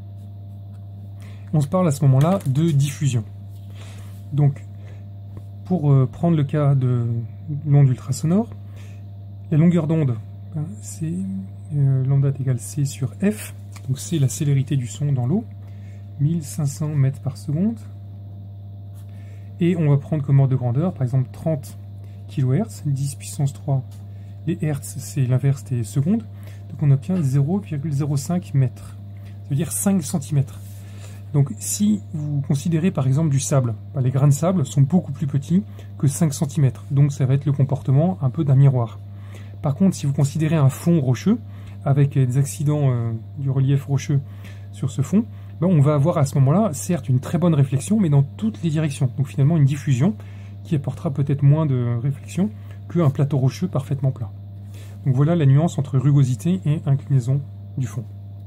On se parle à ce moment-là de diffusion. Donc, pour euh, prendre le cas de l'onde ultrasonore, la longueur d'onde, hein, c'est euh, lambda égale C sur F, donc c'est la célérité du son dans l'eau, mille cinq cents mètres par seconde. Et on va prendre comme ordre de grandeur, par exemple trente kilohertz, dix puissance trois, les hertz c'est l'inverse des secondes, donc on obtient zéro virgule zéro cinq mètres, ça veut dire cinq centimètres. Donc si vous considérez par exemple du sable, bah, les grains de sable sont beaucoup plus petits que cinq centimètres, donc ça va être le comportement un peu d'un miroir. Par contre, si vous considérez un fond rocheux, avec des accidents euh, du relief rocheux sur ce fond, bah, on va avoir à ce moment-là, certes, une très bonne réflexion, mais dans toutes les directions. Donc finalement une diffusion qui apportera peut-être moins de réflexion qu'un plateau rocheux parfaitement plat. Donc voilà la nuance entre rugosité et inclinaison du fond.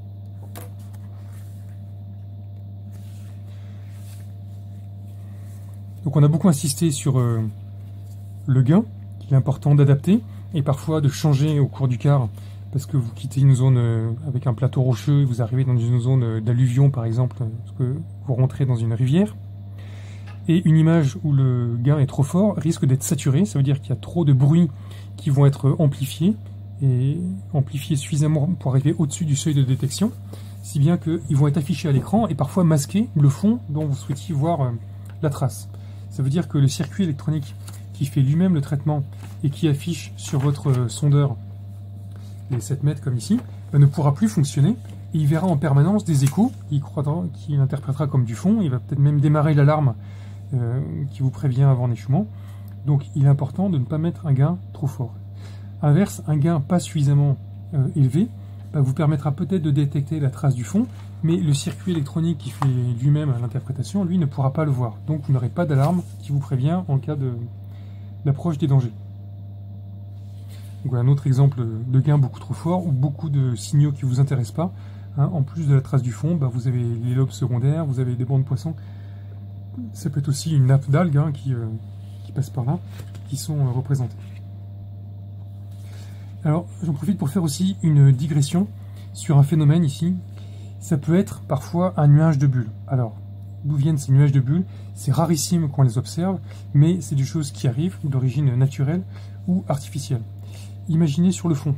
Donc on a beaucoup insisté sur euh, le gain, qu'il est important d'adapter, et parfois de changer au cours du quart, parce que vous quittez une zone euh, avec un plateau rocheux, et vous arrivez dans une zone euh, d'alluvion par exemple, parce que vous rentrez dans une rivière. Et une image où le gain est trop fort risque d'être saturée, ça veut dire qu'il y a trop de bruits qui vont être amplifiés, et amplifiés suffisamment pour arriver au-dessus du seuil de détection, si bien qu'ils vont être affichés à l'écran et parfois masquer le fond dont vous souhaitiez voir euh, la trace. Ça veut dire que le circuit électronique qui fait lui-même le traitement et qui affiche sur votre sondeur les sept mètres comme ici, ben, ne pourra plus fonctionner et il verra en permanence des échos qu'il qu'il interprétera comme du fond. Il va peut-être même démarrer l'alarme euh, qui vous prévient avant un échouement. Donc il est important de ne pas mettre un gain trop fort. Inverse, un gain pas suffisamment euh, élevé ben, vous permettra peut-être de détecter la trace du fond, mais le circuit électronique qui fait lui-même l'interprétation, lui, ne pourra pas le voir. Donc vous n'aurez pas d'alarme qui vous prévient en cas d'approche des dangers. Donc voilà un autre exemple de gain beaucoup trop fort, ou beaucoup de signaux qui ne vous intéressent pas. Hein, en plus de la trace du fond, bah, vous avez les lobes secondaires, vous avez des bancs de poissons. Ça peut être aussi une nappe d'algues hein, qui, euh, qui passe par là, qui sont euh, représentées. Alors j'en profite pour faire aussi une digression sur un phénomène ici ça peut être parfois un nuage de bulles. Alors, d'où viennent ces nuages de bulles? C'est rarissime qu'on les observe, mais c'est des choses qui arrivent d'origine naturelle ou artificielle. Imaginez sur le fond,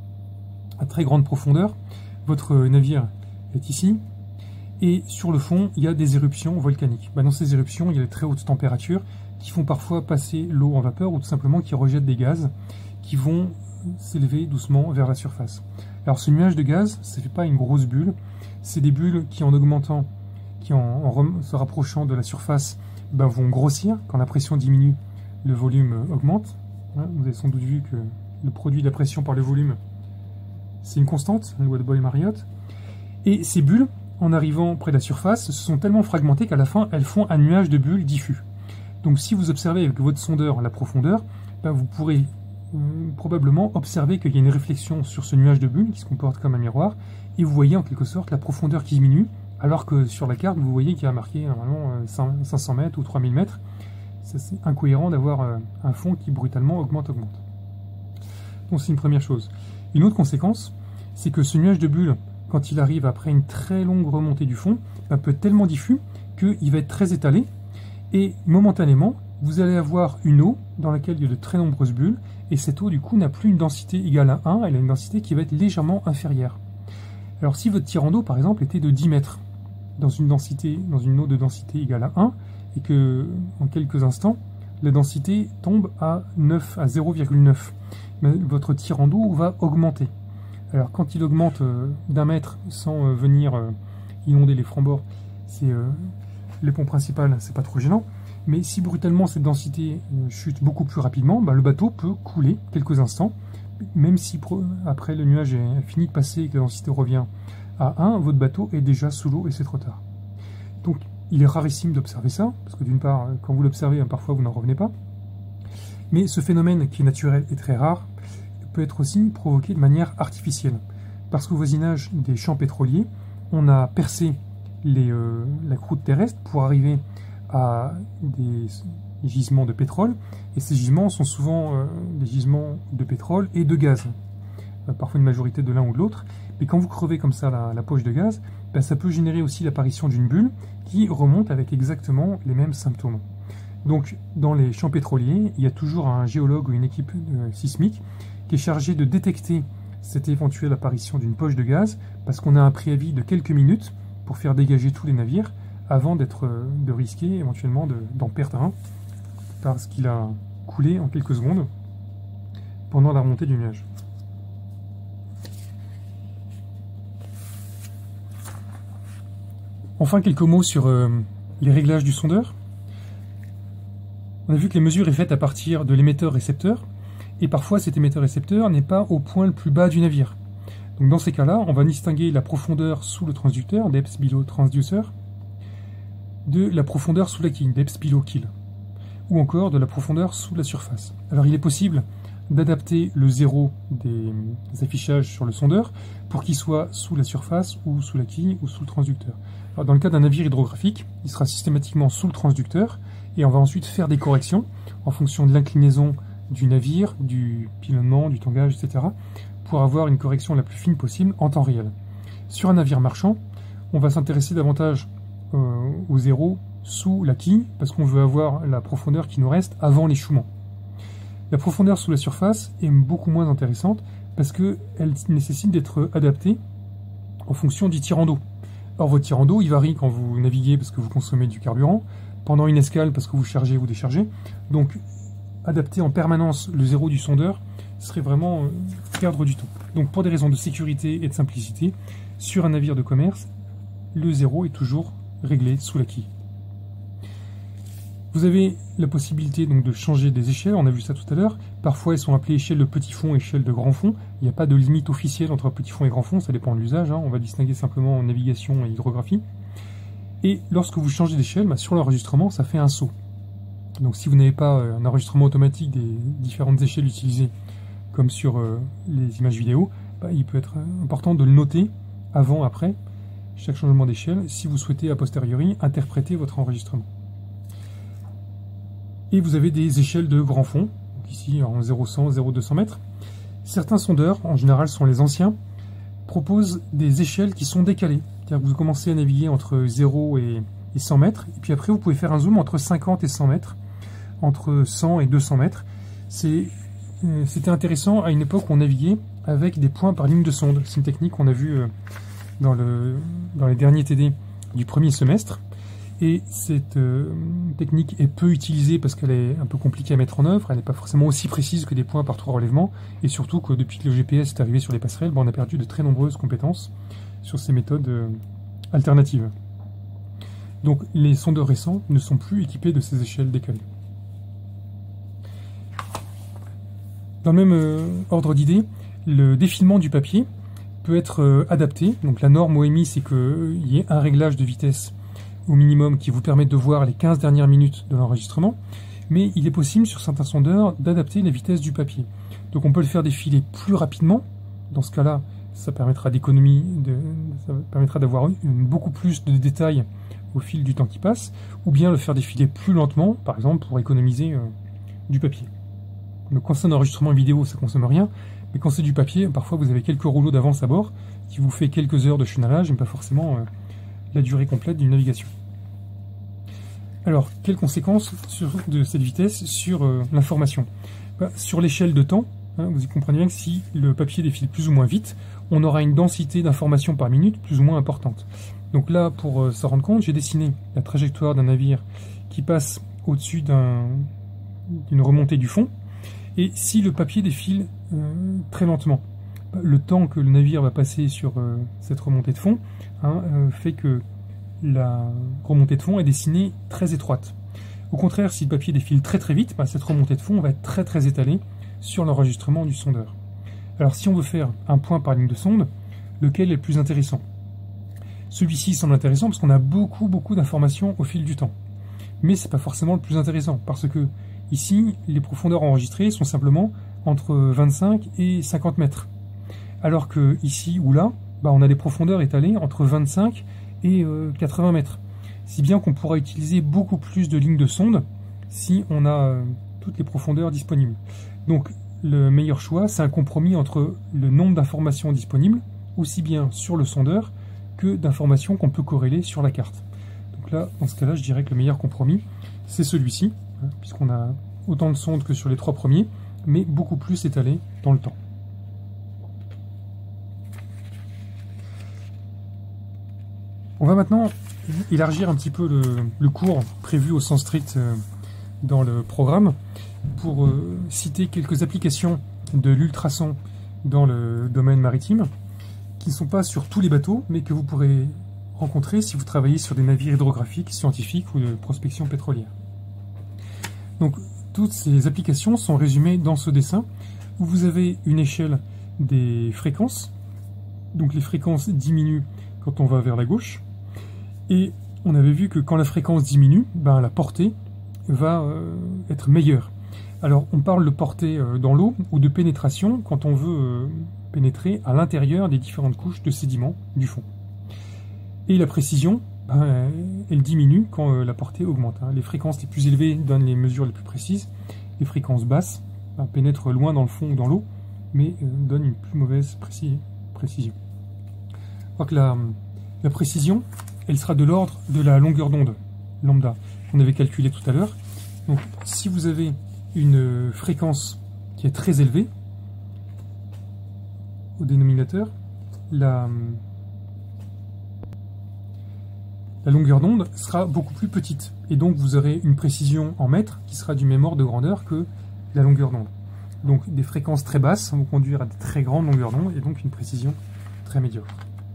à très grande profondeur, votre navire est ici, et sur le fond, il y a des éruptions volcaniques. Ben, dans ces éruptions, il y a de très hautes températures qui font parfois passer l'eau en vapeur ou tout simplement qui rejettent des gaz qui vont s'élever doucement vers la surface. Alors ce nuage de gaz, ça ne fait pas une grosse bulle, c'est des bulles qui en augmentant, qui en, en se rapprochant de la surface, ben, vont grossir. Quand la pression diminue, le volume augmente. Vous avez sans doute vu que le produit de la pression par le volume, c'est une constante, la loi de Boyle-Mariotte. Et ces bulles, en arrivant près de la surface, se sont tellement fragmentées qu'à la fin, elles font un nuage de bulles diffus. Donc si vous observez avec votre sondeur la profondeur, ben, vous pourrez euh, probablement observer qu'il y a une réflexion sur ce nuage de bulles qui se comporte comme un miroir, et vous voyez en quelque sorte la profondeur qui diminue, alors que sur la carte, vous voyez qu'il y a marqué normalement cinq cents mètres ou trois mille mètres. C'est incohérent d'avoir euh, un fond qui brutalement augmente, augmente. Donc c'est une première chose. Une autre conséquence, c'est que ce nuage de bulles, quand il arrive après une très longue remontée du fond, ben, peut être tellement diffus qu'il va être très étalé, et momentanément, vous allez avoir une eau dans laquelle il y a de très nombreuses bulles, et cette eau du coup n'a plus une densité égale à un, elle a une densité qui va être légèrement inférieure. Alors si votre tirant d'eau par exemple était de dix mètres, dans une, densité, dans une eau de densité égale à un, et que en quelques instants, la densité tombe à neuf, à zéro virgule neuf, votre tirant d'eau va augmenter. Alors quand il augmente euh, d'un mètre sans euh, venir euh, inonder les francs-bords, c'est euh, les ponts principaux, c'est pas trop gênant. Mais si brutalement cette densité euh, chute beaucoup plus rapidement, bah, le bateau peut couler quelques instants. Même si après le nuage est fini de passer et que la densité revient à un, votre bateau est déjà sous l'eau et c'est trop tard. Donc il est rarissime d'observer ça, parce que d'une part, quand vous l'observez, parfois vous n'en revenez pas. Mais ce phénomène qui est naturel et très rare peut être aussi provoqué de manière artificielle. Parce qu'au voisinage des champs pétroliers, on a percé les, euh, la croûte terrestre pour arriver à des gisements de pétrole, et ces gisements sont souvent euh, des gisements de pétrole et de gaz, euh, parfois une majorité de l'un ou de l'autre, mais quand vous crevez comme ça la, la poche de gaz, ben, ça peut générer aussi l'apparition d'une bulle qui remonte avec exactement les mêmes symptômes. Donc dans les champs pétroliers, il y a toujours un géologue ou une équipe euh, sismique qui est chargée de détecter cette éventuelle apparition d'une poche de gaz, parce qu'on a un préavis de quelques minutes pour faire dégager tous les navires, avant d'être, de risquer éventuellement d'en perdre un, parce qu'il a coulé en quelques secondes pendant la remontée du nuage. Enfin, quelques mots sur euh, les réglages du sondeur. On a vu que les mesures est faite à partir de l'émetteur-récepteur, et parfois cet émetteur-récepteur n'est pas au point le plus bas du navire. Donc dans ces cas-là, on va distinguer la profondeur sous le transducteur, depth below transducer, de la profondeur sous la quille, depth below kill, ou encore de la profondeur sous la surface. Alors il est possible d'adapter le zéro des affichages sur le sondeur pour qu'il soit sous la surface ou sous la quille ou sous le transducteur. Alors dans le cas d'un navire hydrographique, il sera systématiquement sous le transducteur et on va ensuite faire des corrections en fonction de l'inclinaison du navire, du pilonnement, du tangage, et cetera pour avoir une correction la plus fine possible en temps réel. Sur un navire marchand, on va s'intéresser davantage euh, au zéro sous la quille parce qu'on veut avoir la profondeur qui nous reste avant l'échouement. La profondeur sous la surface est beaucoup moins intéressante parce qu'elle nécessite d'être adaptée en fonction du tirant d'eau. Or, votre tirant d'eau, il varie quand vous naviguez parce que vous consommez du carburant, pendant une escale parce que vous chargez ou déchargez. Donc, adapter en permanence le zéro du sondeur serait vraiment euh, perdre du temps. Donc, pour des raisons de sécurité et de simplicité, sur un navire de commerce, le zéro est toujours réglé sous la quille. Vous avez la possibilité donc de changer des échelles, on a vu ça tout à l'heure. Parfois elles sont appelées échelles de petit fond et échelles de grand fond. Il n'y a pas de limite officielle entre petit fond et grand fond, ça dépend de l'usage. Hein. On va distinguer simplement navigation et hydrographie. Et lorsque vous changez d'échelle, bah, sur l'enregistrement, ça fait un saut. Donc si vous n'avez pas euh, un enregistrement automatique des différentes échelles utilisées, comme sur euh, les images vidéo, bah, il peut être important de le noter avant, après, chaque changement d'échelle, si vous souhaitez a posteriori interpréter votre enregistrement. Et vous avez des échelles de grand fond, donc ici en zéro cent, zéro deux cents mètres. Certains sondeurs, en général sont les anciens, proposent des échelles qui sont décalées. C'est-à-dire que vous commencez à naviguer entre zéro et, et cent mètres, et puis après vous pouvez faire un zoom entre cinquante et cent mètres, entre cent et deux cents mètres. C'est, euh, c'était intéressant à une époque où on naviguait avec des points par ligne de sonde. C'est une technique qu'on a vue euh, dans, le, dans les derniers T D du premier semestre. Et cette euh, technique est peu utilisée parce qu'elle est un peu compliquée à mettre en œuvre, elle n'est pas forcément aussi précise que des points par trois relèvements, et surtout que depuis que le G P S est arrivé sur les passerelles, ben on a perdu de très nombreuses compétences sur ces méthodes euh, alternatives. Donc les sondeurs récents ne sont plus équipés de ces échelles décalées. Dans le même euh, ordre d'idée, le défilement du papier peut être euh, adapté. Donc la norme O M I, c'est qu'il y ait un réglage de vitesse au minimum qui vous permette de voir les quinze dernières minutes de l'enregistrement, mais il est possible sur certains sondeurs d'adapter la vitesse du papier. Donc on peut le faire défiler plus rapidement. Dans ce cas-là, ça permettra d'économie, de, ça permettra d'avoir beaucoup plus de détails au fil du temps qui passe, ou bien le faire défiler plus lentement, par exemple pour économiser euh, du papier. Donc quand c'est un enregistrement vidéo, ça consomme rien, mais quand c'est du papier, parfois vous avez quelques rouleaux d'avance à bord qui vous fait quelques heures de chenalage, mais pas forcément euh, la durée complète d'une navigation. Alors, quelles conséquences sur, de cette vitesse sur euh, l'information? Bah, sur l'échelle de temps, hein, vous y comprenez bien que si le papier défile plus ou moins vite, on aura une densité d'informations par minute plus ou moins importante. Donc là, pour euh, s'en rendre compte, j'ai dessiné la trajectoire d'un navire qui passe au-dessus d'un, d'une remontée du fond, et si le papier défile euh, très lentement, bah, le temps que le navire va passer sur euh, cette remontée de fond hein, euh, fait que la remontée de fond est dessinée très étroite. Au contraire, si le papier défile très très vite, bah, cette remontée de fond va être très très étalée sur l'enregistrement du sondeur. Alors si on veut faire un point par ligne de sonde, lequel est le plus intéressant? Celui-ci semble intéressant parce qu'on a beaucoup beaucoup d'informations au fil du temps. Mais c'est pas forcément le plus intéressant, parce que ici, les profondeurs enregistrées sont simplement entre vingt-cinq et cinquante mètres. Alors que ici ou là, bah, on a des profondeurs étalées entre vingt-cinq et quatre-vingts mètres. Si bien qu'on pourra utiliser beaucoup plus de lignes de sonde si on a euh, toutes les profondeurs disponibles. Donc le meilleur choix, c'est un compromis entre le nombre d'informations disponibles, aussi bien sur le sondeur que d'informations qu'on peut corréler sur la carte. Donc là, dans ce cas-là, je dirais que le meilleur compromis, c'est celui-ci, hein, puisqu'on a autant de sondes que sur les trois premiers, mais beaucoup plus étalé dans le temps. On va maintenant élargir un petit peu le, le cours prévu au sens strict euh, dans le programme pour euh, citer quelques applications de l'ultrason dans le domaine maritime qui ne sont pas sur tous les bateaux mais que vous pourrez rencontrer si vous travaillez sur des navires hydrographiques, scientifiques ou de prospection pétrolière. Donc toutes ces applications sont résumées dans ce dessin où vous avez une échelle des fréquences. Donc les fréquences diminuent quand on va vers la gauche. Et on avait vu que quand la fréquence diminue, ben, la portée va euh, être meilleure. Alors on parle de portée euh, dans l'eau ou de pénétration quand on veut euh, pénétrer à l'intérieur des différentes couches de sédiments du fond. Et la précision, ben, elle diminue quand euh, la portée augmente. Hein. Les fréquences les plus élevées donnent les mesures les plus précises. Les fréquences basses ben, pénètrent loin dans le fond ou dans l'eau, mais euh, donnent une plus mauvaise précis précision. Je crois que la, la précision, elle sera de l'ordre de la longueur d'onde, lambda, qu'on avait calculé tout à l'heure. Donc, si vous avez une fréquence qui est très élevée, au dénominateur, la, la longueur d'onde sera beaucoup plus petite. Et donc, vous aurez une précision en mètres qui sera du même ordre de grandeur que la longueur d'onde. Donc, des fréquences très basses vont conduire à de très grandes longueurs d'onde et donc une précision très médiocre.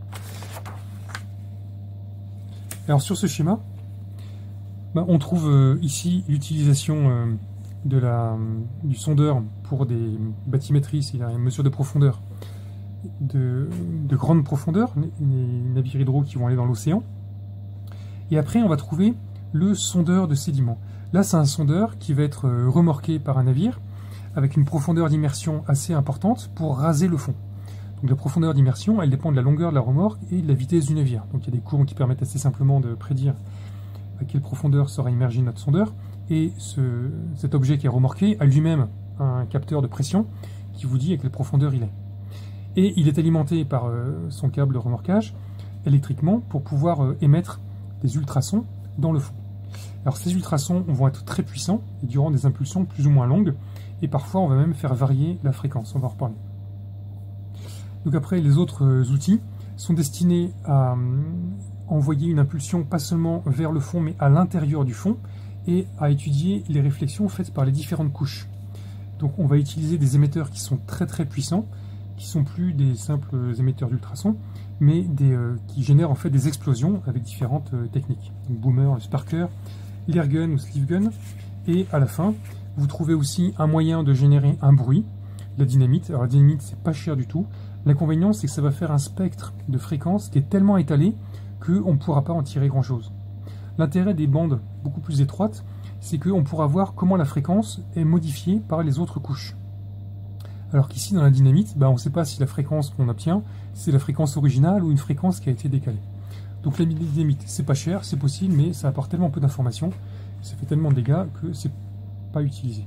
Alors sur ce schéma, ben, on trouve euh, ici l'utilisation euh, de la, du sondeur pour des bathymétries, c'est-à-dire une mesure de profondeur, de, de grande profondeur, les navires hydro qui vont aller dans l'océan. Et après, on va trouver le sondeur de sédiments. Là, c'est un sondeur qui va être euh, remorqué par un navire avec une profondeur d'immersion assez importante pour raser le fond. Donc la profondeur d'immersion, elle dépend de la longueur de la remorque et de la vitesse du navire. Donc il y a des courants qui permettent assez simplement de prédire à quelle profondeur sera immergé notre sondeur. Et ce, cet objet qui est remorqué a lui-même un capteur de pression qui vous dit à quelle profondeur il est. Et il est alimenté par euh, son câble de remorquage électriquement pour pouvoir euh, émettre des ultrasons dans le fond. Alors ces ultrasons vont être très puissants et durant des impulsions plus ou moins longues, et parfois on va même faire varier la fréquence, on va en reparler. Donc après, les autres euh, outils sont destinés à euh, envoyer une impulsion pas seulement vers le fond, mais à l'intérieur du fond, et à étudier les réflexions faites par les différentes couches. Donc on va utiliser des émetteurs qui sont très très puissants, qui sont plus des simples émetteurs d'ultrasons, mais des, euh, qui génèrent en fait des explosions avec différentes euh, techniques. Donc boomer, le sparker, l'airgun ou sleeve gun, et à la fin, vous trouvez aussi un moyen de générer un bruit, la dynamite. Alors la dynamite, c'est pas cher du tout. L'inconvénient, c'est que ça va faire un spectre de fréquence qui est tellement étalé qu'on ne pourra pas en tirer grand-chose. L'intérêt des bandes beaucoup plus étroites, c'est qu'on pourra voir comment la fréquence est modifiée par les autres couches. Alors qu'ici, dans la dynamite, bah, on ne sait pas si la fréquence qu'on obtient, c'est la fréquence originale ou une fréquence qui a été décalée. Donc la dynamite, c'est pas cher, c'est possible, mais ça apporte tellement peu d'informations, ça fait tellement de dégâts que c'est pas utilisé.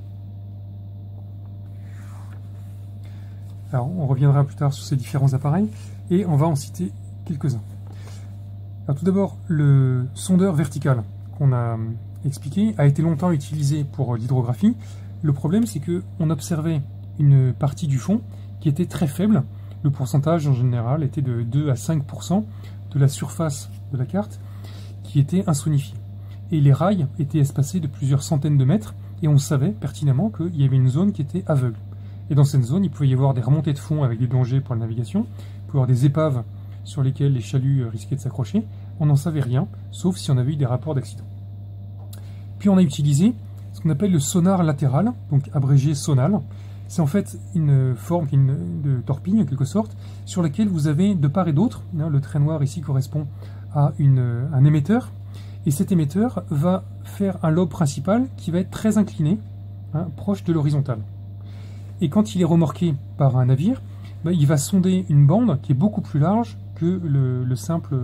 Alors on reviendra plus tard sur ces différents appareils, et on va en citer quelques-uns. Alors tout d'abord, le sondeur vertical qu'on a expliqué a été longtemps utilisé pour l'hydrographie. Le problème, c'est qu'on observait une partie du fond qui était très faible. Le pourcentage en général était de deux à cinq pour cent de la surface de la carte qui était insonifiée. Et les rails étaient espacés de plusieurs centaines de mètres, et on savait pertinemment qu'il y avait une zone qui était aveugle. Et dans cette zone, il pouvait y avoir des remontées de fond avec des dangers pour la navigation, il pouvait y avoir des épaves sur lesquelles les chaluts risquaient de s'accrocher. On n'en savait rien, sauf si on avait eu des rapports d'accident. Puis on a utilisé ce qu'on appelle le sonar latéral, donc abrégé sonal. C'est en fait une forme une, de torpille, en quelque sorte, sur laquelle vous avez de part et d'autre, hein, le trait noir ici correspond à une, un émetteur, et cet émetteur va faire un lobe principal qui va être très incliné, hein, proche de l'horizontale. Et quand il est remorqué par un navire, bah, il va sonder une bande qui est beaucoup plus large que le, le simple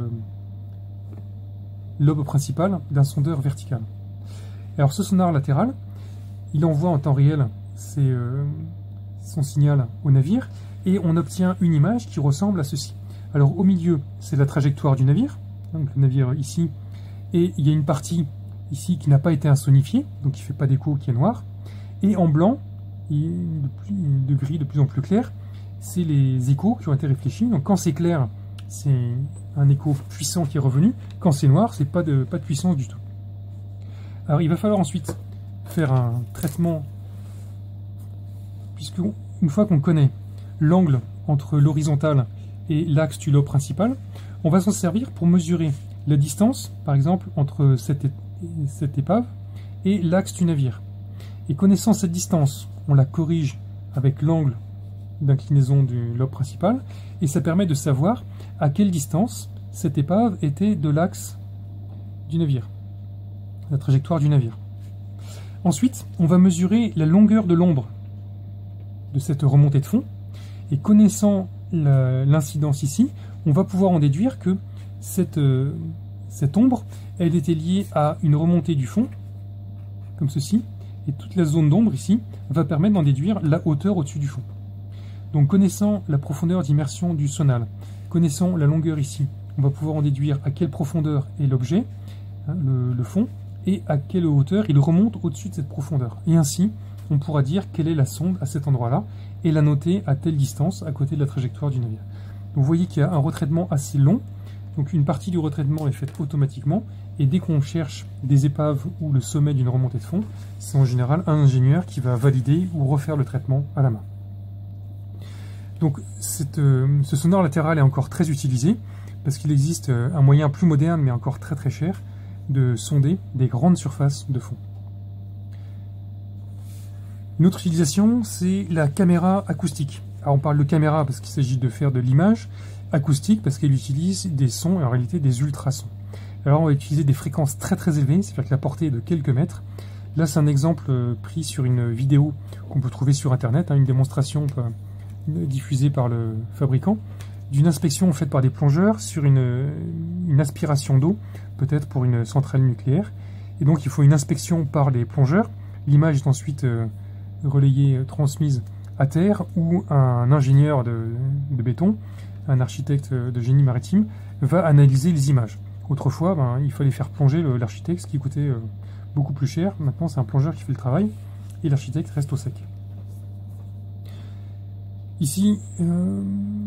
lobe principal d'un sondeur vertical. Alors ce sonar latéral, il envoie en temps réel ses, euh, son signal au navire, et on obtient une image qui ressemble à ceci. Alors au milieu, c'est la trajectoire du navire, donc le navire ici, et il y a une partie ici qui n'a pas été insonifiée, donc qui ne fait pas d'écho, qui est noire, et en blanc, et de, plus, de gris de plus en plus clair, c'est les échos qui ont été réfléchis. Donc quand c'est clair, c'est un écho puissant qui est revenu, quand c'est noir, c'est pas de, pas de puissance du tout. Alors il va falloir ensuite faire un traitement, puisque une fois qu'on connaît l'angle entre l'horizontale et l'axe du lobe principal, on va s'en servir pour mesurer la distance, par exemple, entre cette, cette épave et l'axe du navire. Et connaissant cette distance, on la corrige avec l'angle d'inclinaison du lobe principal, et ça permet de savoir à quelle distance cette épave était de l'axe du navire, la trajectoire du navire. Ensuite, on va mesurer la longueur de l'ombre de cette remontée de fond, et connaissant l'incidence ici, on va pouvoir en déduire que cette, euh, cette ombre, elle était liée à une remontée du fond, comme ceci, et toute la zone d'ombre ici va permettre d'en déduire la hauteur au-dessus du fond. Donc connaissant la profondeur d'immersion du sonal, connaissant la longueur ici, on va pouvoir en déduire à quelle profondeur est l'objet, hein, le, le fond, et à quelle hauteur il remonte au-dessus de cette profondeur. Et ainsi, on pourra dire quelle est la sonde à cet endroit-là, et la noter à telle distance à côté de la trajectoire du navire. Donc vous voyez qu'il y a un retraitement assez long, donc une partie du retraitement est faite automatiquement, et dès qu'on cherche des épaves ou le sommet d'une remontée de fond, c'est en général un ingénieur qui va valider ou refaire le traitement à la main. Donc cette, euh, ce sonar latéral est encore très utilisé, parce qu'il existe un moyen plus moderne, mais encore très très cher, de sonder des grandes surfaces de fond. Une autre utilisation, c'est la caméra acoustique. Alors on parle de caméra parce qu'il s'agit de faire de l'image, acoustique parce qu'elle utilise des sons et en réalité des ultrasons. Alors on va utiliser des fréquences très très élevées, c'est-à-dire que la portée est de quelques mètres. Là c'est un exemple pris sur une vidéo qu'on peut trouver sur internet, hein, une démonstration diffusée par le fabricant, d'une inspection faite par des plongeurs sur une, une aspiration d'eau, peut-être pour une centrale nucléaire. Et donc il faut une inspection par les plongeurs, l'image est ensuite euh, relayée, transmise à terre, où un ingénieur de, de béton un architecte de génie maritime, va analyser les images. Autrefois, ben, il fallait faire plonger l'architecte, ce qui coûtait euh, beaucoup plus cher. Maintenant, c'est un plongeur qui fait le travail, et l'architecte reste au sec. Ici, euh,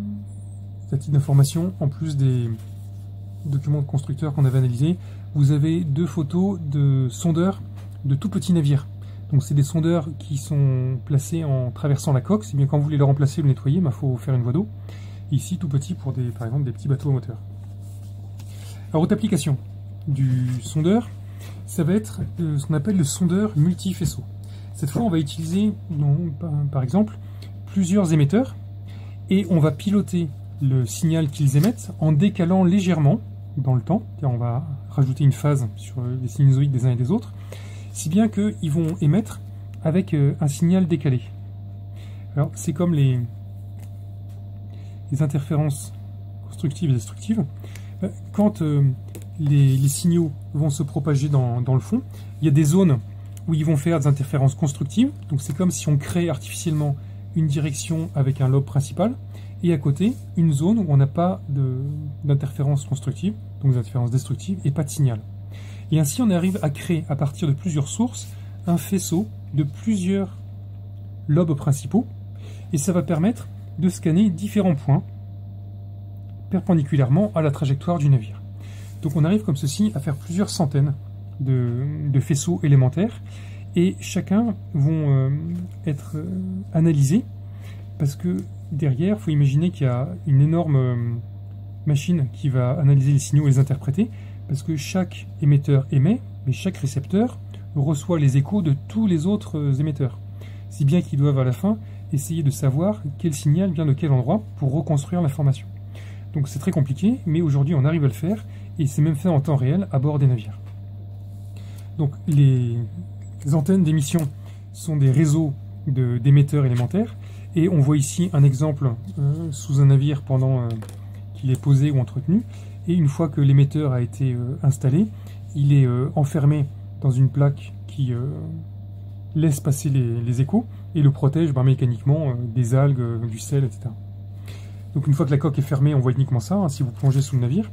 à titre d'information, en plus des documents de constructeurs qu'on avait analysés, vous avez deux photos de sondeurs de tout petits navires. Donc c'est des sondeurs qui sont placés en traversant la coque, si bien quand vous voulez le remplacer, le nettoyer, il faut faire une voie d'eau. Ici, tout petit pour des, par exemple des petits bateaux à moteur. Alors, autre application du sondeur, ça va être euh, ce qu'on appelle le sondeur multi-faisceau. Cette fois, on va utiliser, non, par, par exemple, plusieurs émetteurs, et on va piloter le signal qu'ils émettent en décalant légèrement dans le temps. On va rajouter une phase sur les sinusoïdes des uns et des autres, si bien qu'ils vont émettre avec euh, un signal décalé. Alors, c'est comme les, les interférences constructives et destructives. Quand euh, les, les signaux vont se propager dans, dans le fond, il y a des zones où ils vont faire des interférences constructives. Donc c'est comme si on crée artificiellement une direction avec un lobe principal, et à côté, une zone où on n'a pas d'interférence constructive, donc des interférences destructives, et pas de signal. Et ainsi, on arrive à créer, à partir de plusieurs sources, un faisceau de plusieurs lobes principaux, et ça va permettre de scanner différents points perpendiculairement à la trajectoire du navire. Donc on arrive comme ceci à faire plusieurs centaines de, de faisceaux élémentaires, et chacun vont euh, être euh, analysés, parce que derrière, il faut imaginer qu'il y a une énorme euh, machine qui va analyser les signaux et les interpréter, parce que chaque émetteur émet, mais chaque récepteur reçoit les échos de tous les autres euh, émetteurs, si bien qu'ils doivent à la fin essayer de savoir quel signal vient de quel endroit pour reconstruire l'information. Donc c'est très compliqué, mais aujourd'hui on arrive à le faire, et c'est même fait en temps réel à bord des navires. Donc les, les antennes d'émission sont des réseaux d'émetteurs élémentaires, et on voit ici un exemple euh, sous un navire pendant euh, qu'il est posé ou entretenu, et une fois que l'émetteur a été euh, installé, il est euh, enfermé dans une plaque qui euh, laisse passer les, les échos, et le protège ben, mécaniquement euh, des algues, euh, du sel, et cetera. Donc une fois que la coque est fermée, on voit uniquement ça, hein, si vous plongez sous le navire.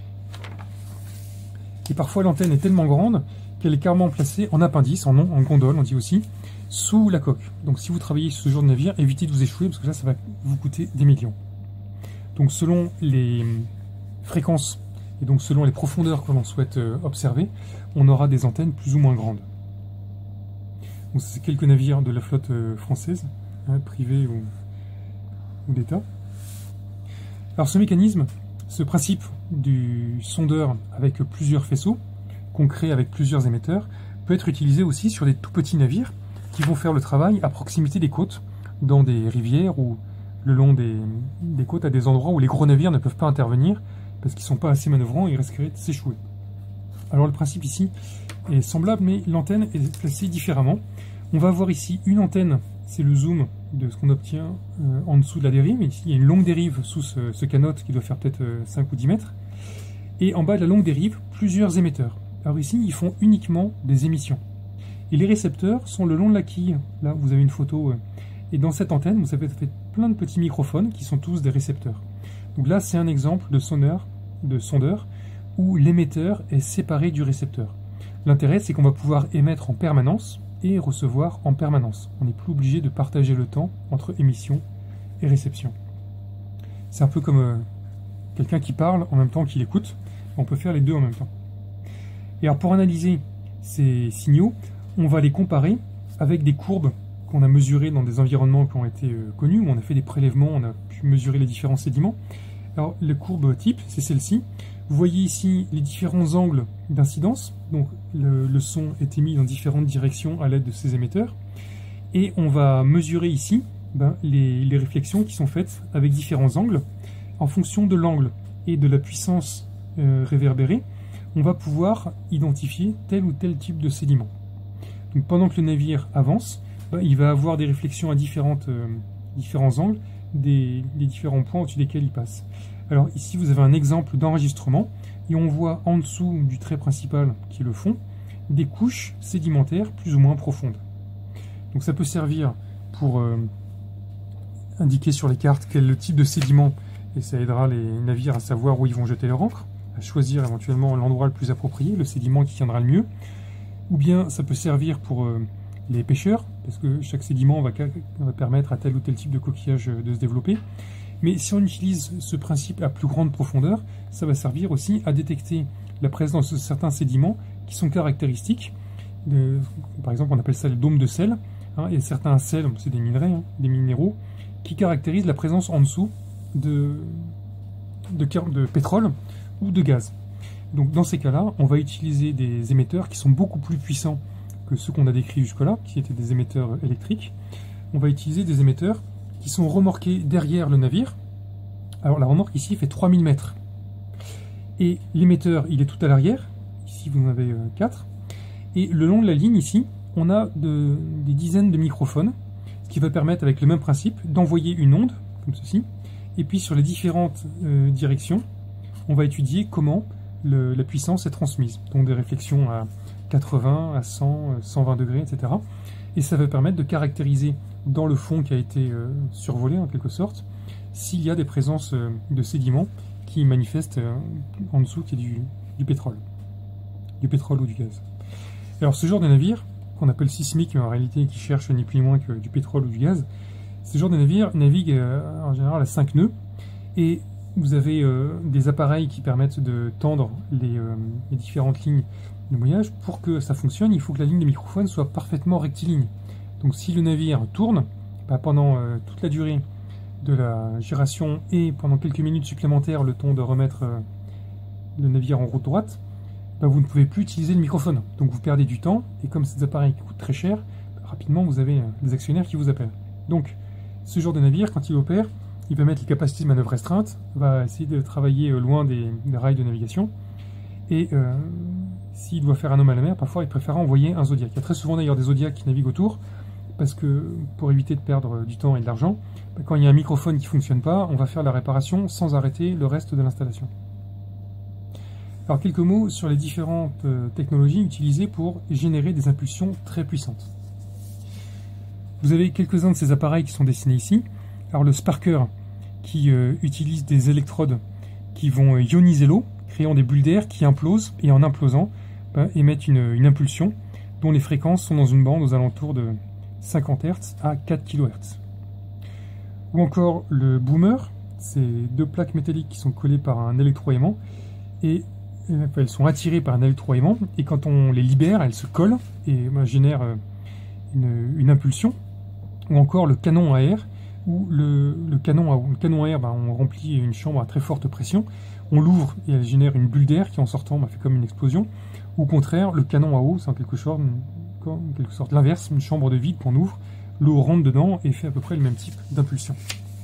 Et parfois l'antenne est tellement grande qu'elle est carrément placée en appendice, en, en gondole, on dit aussi, sous la coque. Donc si vous travaillez sur ce genre de navire, évitez de vous échouer, parce que là, ça va vous coûter des millions. Donc selon les fréquences, et donc selon les profondeurs que l'on souhaite observer, on aura des antennes plus ou moins grandes. Donc c'est quelques navires de la flotte française, hein, privée ou, ou d'État. Alors ce mécanisme, ce principe du sondeur avec plusieurs faisceaux, qu'on crée avec plusieurs émetteurs, peut être utilisé aussi sur des tout petits navires qui vont faire le travail à proximité des côtes, dans des rivières ou le long des, des côtes, à des endroits où les gros navires ne peuvent pas intervenir parce qu'ils ne sont pas assez manœuvrants et ils risqueraient de s'échouer. Alors le principe ici est semblable, mais l'antenne est placée différemment. On va avoir ici une antenne, c'est le zoom de ce qu'on obtient euh, en dessous de la dérive. Ici, il y a une longue dérive sous ce, ce canot qui doit faire peut-être euh, cinq ou dix mètres. Et en bas de la longue dérive, plusieurs émetteurs. Alors ici, ils font uniquement des émissions. Et les récepteurs sont le long de la quille. Là, vous avez une photo. Euh, et dans cette antenne, vous avez fait plein de petits microphones qui sont tous des récepteurs. Donc là, c'est un exemple de sonneur, de sondeur, où l'émetteur est séparé du récepteur. L'intérêt, c'est qu'on va pouvoir émettre en permanence et recevoir en permanence. On n'est plus obligé de partager le temps entre émission et réception. C'est un peu comme euh, quelqu'un qui parle en même temps qu'il écoute. On peut faire les deux en même temps. Et alors pour analyser ces signaux, on va les comparer avec des courbes qu'on a mesurées dans des environnements qui ont été euh, connus, où on a fait des prélèvements, on a pu mesurer les différents sédiments. Alors les courbes type, c'est celle-ci. Vous voyez ici les différents angles d'incidence, donc le, le son est émis dans différentes directions à l'aide de ces émetteurs, et on va mesurer ici ben, les, les réflexions qui sont faites avec différents angles. En fonction de l'angle et de la puissance euh, réverbérée, on va pouvoir identifier tel ou tel type de sédiment. Donc pendant que le navire avance, ben, il va avoir des réflexions à différentes, euh, différents angles, des, des différents points au-dessus desquels il passe. Alors ici vous avez un exemple d'enregistrement et on voit en dessous du trait principal qui est le fond des couches sédimentaires plus ou moins profondes. Donc ça peut servir pour euh, indiquer sur les cartes quel type de sédiment et ça aidera les navires à savoir où ils vont jeter leur ancre, à choisir éventuellement l'endroit le plus approprié, le sédiment qui tiendra le mieux. Ou bien ça peut servir pour euh, les pêcheurs, parce que chaque sédiment va, va permettre à tel ou tel type de coquillage de se développer. Mais si on utilise ce principe à plus grande profondeur, ça va servir aussi à détecter la présence de certains sédiments qui sont caractéristiques. De, par exemple, on appelle ça le dôme de sel. Hein, et certains sels, c'est des minerais, hein, des minéraux, qui caractérisent la présence en dessous de, de, de pétrole ou de gaz. Donc dans ces cas-là, on va utiliser des émetteurs qui sont beaucoup plus puissants que ceux qu'on a décrits jusque-là, qui étaient des émetteurs électriques. On va utiliser des émetteurs qui sont remorqués derrière le navire. Alors la remorque ici fait trois mille mètres. Et l'émetteur, il est tout à l'arrière. Ici, vous en avez euh, quatre. Et le long de la ligne, ici, on a de, des dizaines de microphones, ce qui va permettre, avec le même principe, d'envoyer une onde, comme ceci. Et puis sur les différentes euh, directions, on va étudier comment le, la puissance est transmise. Donc des réflexions à quatre-vingts, à cent, cent vingt degrés, et cetera. Et ça va permettre de caractériser dans le fond qui a été euh, survolé, en quelque sorte, s'il y a des présences euh, de sédiments qui manifestent euh, en dessous qui est du, du pétrole. Du pétrole ou du gaz. Alors ce genre de navire, qu'on appelle sismique, mais en réalité qui cherche ni plus ni moins que du pétrole ou du gaz, ce genre de navire navigue euh, en général à cinq nœuds, et vous avez euh, des appareils qui permettent de tendre les, euh, les différentes lignes de mouillage. Pour que ça fonctionne, il faut que la ligne de microphone soit parfaitement rectiligne. Donc si le navire tourne, bah, pendant euh, toute la durée de la giration et pendant quelques minutes supplémentaires, le temps de remettre euh, le navire en route droite, bah, vous ne pouvez plus utiliser le microphone. Donc vous perdez du temps, et comme ces appareils coûtent très cher, bah, rapidement vous avez euh, des actionnaires qui vous appellent. Donc ce genre de navire, quand il opère, il va mettre les capacités de manœuvre restreintes, va essayer de travailler euh, loin des, des rails de navigation, et euh, s'il doit faire un homme à la mer, parfois il préfère envoyer un Zodiac. Il y a très souvent d'ailleurs des Zodiacs qui naviguent autour, parce que pour éviter de perdre du temps et de l'argent, quand il y a un microphone qui ne fonctionne pas, on va faire la réparation sans arrêter le reste de l'installation. Alors quelques mots sur les différentes technologies utilisées pour générer des impulsions très puissantes. Vous avez quelques-uns de ces appareils qui sont dessinés ici. Alors le Sparker, qui euh, utilise des électrodes qui vont ioniser l'eau, créant des bulles d'air qui implosent, et en implosant, bah, émettent une, une impulsion dont les fréquences sont dans une bande aux alentours de cinquante hertz à quatre kilohertz. Ou encore le Boomer, c'est deux plaques métalliques qui sont collées par un électroaimant, et euh, elles sont attirées par un électroaimant, et quand on les libère, elles se collent et bah, génèrent euh, une, une impulsion. Ou encore le canon à air, où le, le canon à, le canon à air, bah, on remplit une chambre à très forte pression, on l'ouvre et elle génère une bulle d'air qui en sortant bah, fait comme une explosion. Ou au contraire, le canon à eau, c'est en quelque sorte, en quelque sorte l'inverse, une chambre de vide qu'on ouvre, l'eau rentre dedans et fait à peu près le même type d'impulsion.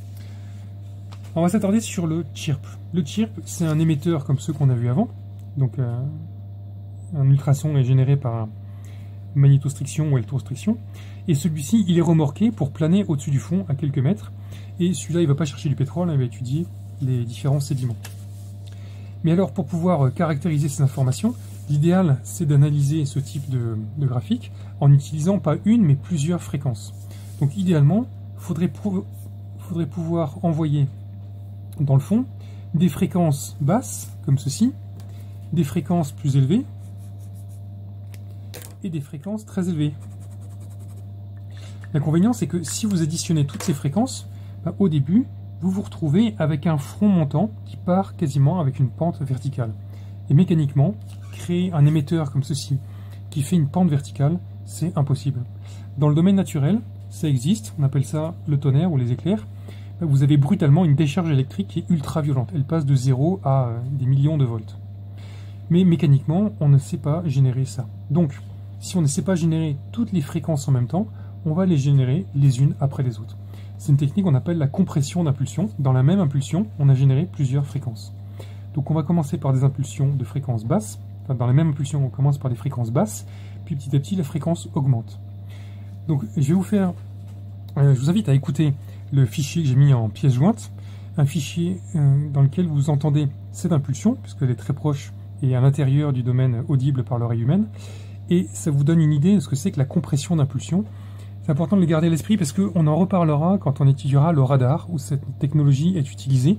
On va s'attarder sur le chirp. Le chirp, c'est un émetteur comme ceux qu'on a vu avant. Donc euh, un ultrason est généré par magnétostriction ou électrostriction. Et celui-ci, il est remorqué pour planer au-dessus du fond à quelques mètres. Et celui-là, il ne va pas chercher du pétrole, il va étudier les différents sédiments. Mais alors, pour pouvoir caractériser ces informations, l'idéal, c'est d'analyser ce type de, de graphique en utilisant pas une, mais plusieurs fréquences. Donc idéalement, il faudrait, faudrait pouvoir envoyer dans le fond des fréquences basses, comme ceci, des fréquences plus élevées, et des fréquences très élevées. L'inconvénient, c'est que si vous additionnez toutes ces fréquences, bah, au début, vous vous retrouvez avec un front montant qui part quasiment avec une pente verticale. Et mécaniquement, créer un émetteur comme ceci, qui fait une pente verticale, c'est impossible. Dans le domaine naturel, ça existe, on appelle ça le tonnerre ou les éclairs. Bah, vous avez brutalement une décharge électrique qui est ultra violente. Elle passe de zéro à euh, des millions de volts. Mais mécaniquement, on ne sait pas générer ça. Donc, si on ne sait pas générer toutes les fréquences en même temps, on va les générer les unes après les autres. C'est une technique qu'on appelle la compression d'impulsion. Dans la même impulsion, on a généré plusieurs fréquences. Donc on va commencer par des impulsions de fréquence basse. Enfin, dans la même impulsion, on commence par des fréquences basses, puis petit à petit, la fréquence augmente. Donc je vais vous faire... Euh, je vous invite à écouter le fichier que j'ai mis en pièce jointe, un fichier euh, dans lequel vous entendez cette impulsion, puisqu'elle est très proche et à l'intérieur du domaine audible par l'oreille humaine, et ça vous donne une idée de ce que c'est que la compression d'impulsion. C'est important de le garder à l'esprit parce qu'on en reparlera quand on étudiera le radar, où cette technologie est utilisée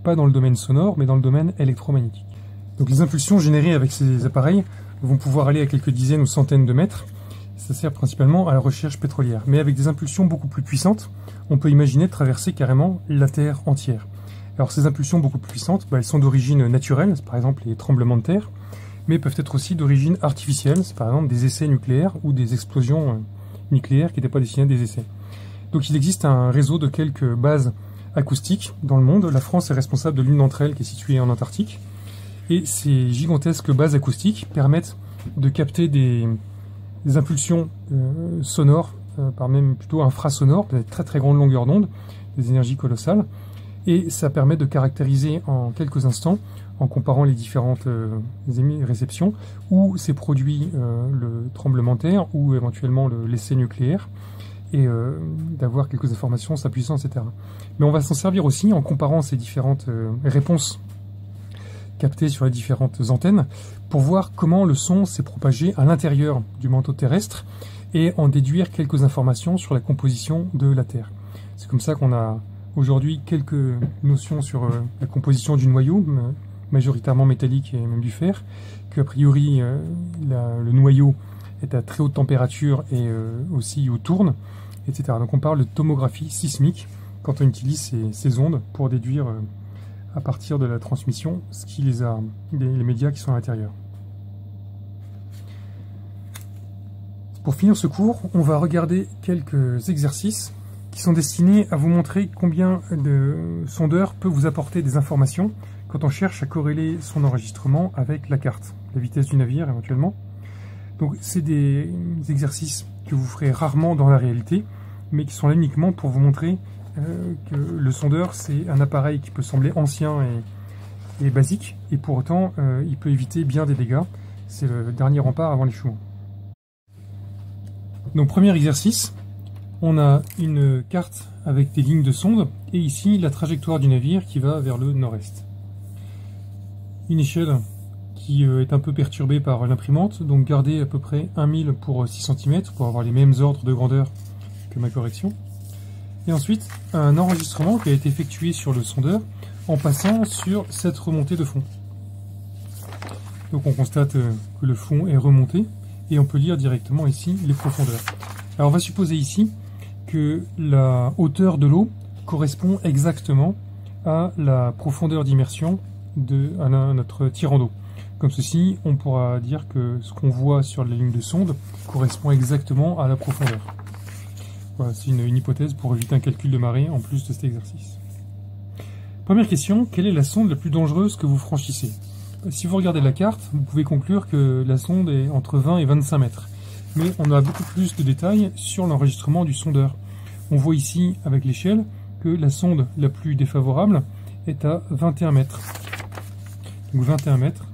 pas dans le domaine sonore, mais dans le domaine électromagnétique. Donc les impulsions générées avec ces appareils vont pouvoir aller à quelques dizaines ou centaines de mètres. Ça sert principalement à la recherche pétrolière. Mais avec des impulsions beaucoup plus puissantes, on peut imaginer traverser carrément la Terre entière. Alors ces impulsions beaucoup plus puissantes, bah, elles sont d'origine naturelle, c'est par exemple les tremblements de terre, mais peuvent être aussi d'origine artificielle, c'est par exemple des essais nucléaires ou des explosions nucléaires qui n'étaient pas destinées à des essais. Donc il existe un réseau de quelques bases acoustiques dans le monde. La France est responsable de l'une d'entre elles qui est située en Antarctique. Et ces gigantesques bases acoustiques permettent de capter des, des impulsions euh, sonores, euh, par même plutôt infrasonores, des très très grandes longueurs d'onde, des énergies colossales. Et ça permet de caractériser en quelques instants, en comparant les différentes euh, réceptions, où s'est produit euh, le tremblement de terre ou éventuellement l'essai nucléaire, et euh, d'avoir quelques informations, sa puissance, et cetera. Mais on va s'en servir aussi en comparant ces différentes euh, réponses captées sur les différentes antennes pour voir comment le son s'est propagé à l'intérieur du manteau terrestre et en déduire quelques informations sur la composition de la Terre. C'est comme ça qu'on a aujourd'hui quelques notions sur euh, la composition du noyau, majoritairement métallique et même du fer, qu'a priori euh, la, le noyau est à très haute température et euh, aussi où tourne, et cetera. Donc on parle de tomographie sismique quand on utilise ces, ces ondes pour déduire euh, à partir de la transmission ce qui les a, les, les médias qui sont à l'intérieur. Pour finir ce cours, on va regarder quelques exercices qui sont destinés à vous montrer combien de sondeur peut vous apporter des informations quand on cherche à corréler son enregistrement avec la carte, la vitesse du navire éventuellement. Donc c'est des exercices que vous ferez rarement dans la réalité, mais qui sont là uniquement pour vous montrer euh, que le sondeur c'est un appareil qui peut sembler ancien et, et basique, et pour autant euh, il peut éviter bien des dégâts. C'est le dernier rempart avant l'échouement. Donc premier exercice, on a une carte avec des lignes de sonde, et ici la trajectoire du navire qui va vers le nord-est. Une échelle qui est un peu perturbée par l'imprimante, donc gardez à peu près un mille pour six centimètres pour avoir les mêmes ordres de grandeur que ma correction. Et ensuite, un enregistrement qui a été effectué sur le sondeur en passant sur cette remontée de fond. Donc on constate que le fond est remonté, et on peut lire directement ici les profondeurs. Alors on va supposer ici que la hauteur de l'eau correspond exactement à la profondeur d'immersion de à notre tirant d'eau. Comme ceci, on pourra dire que ce qu'on voit sur la ligne de sonde correspond exactement à la profondeur. Voilà, c'est une, une hypothèse pour éviter un calcul de marée en plus de cet exercice. Première question, quelle est la sonde la plus dangereuse que vous franchissez? Si vous regardez la carte, vous pouvez conclure que la sonde est entre vingt et vingt-cinq mètres. Mais on a beaucoup plus de détails sur l'enregistrement du sondeur. On voit ici, avec l'échelle, que la sonde la plus défavorable est à vingt et un mètres. Donc vingt et un mètres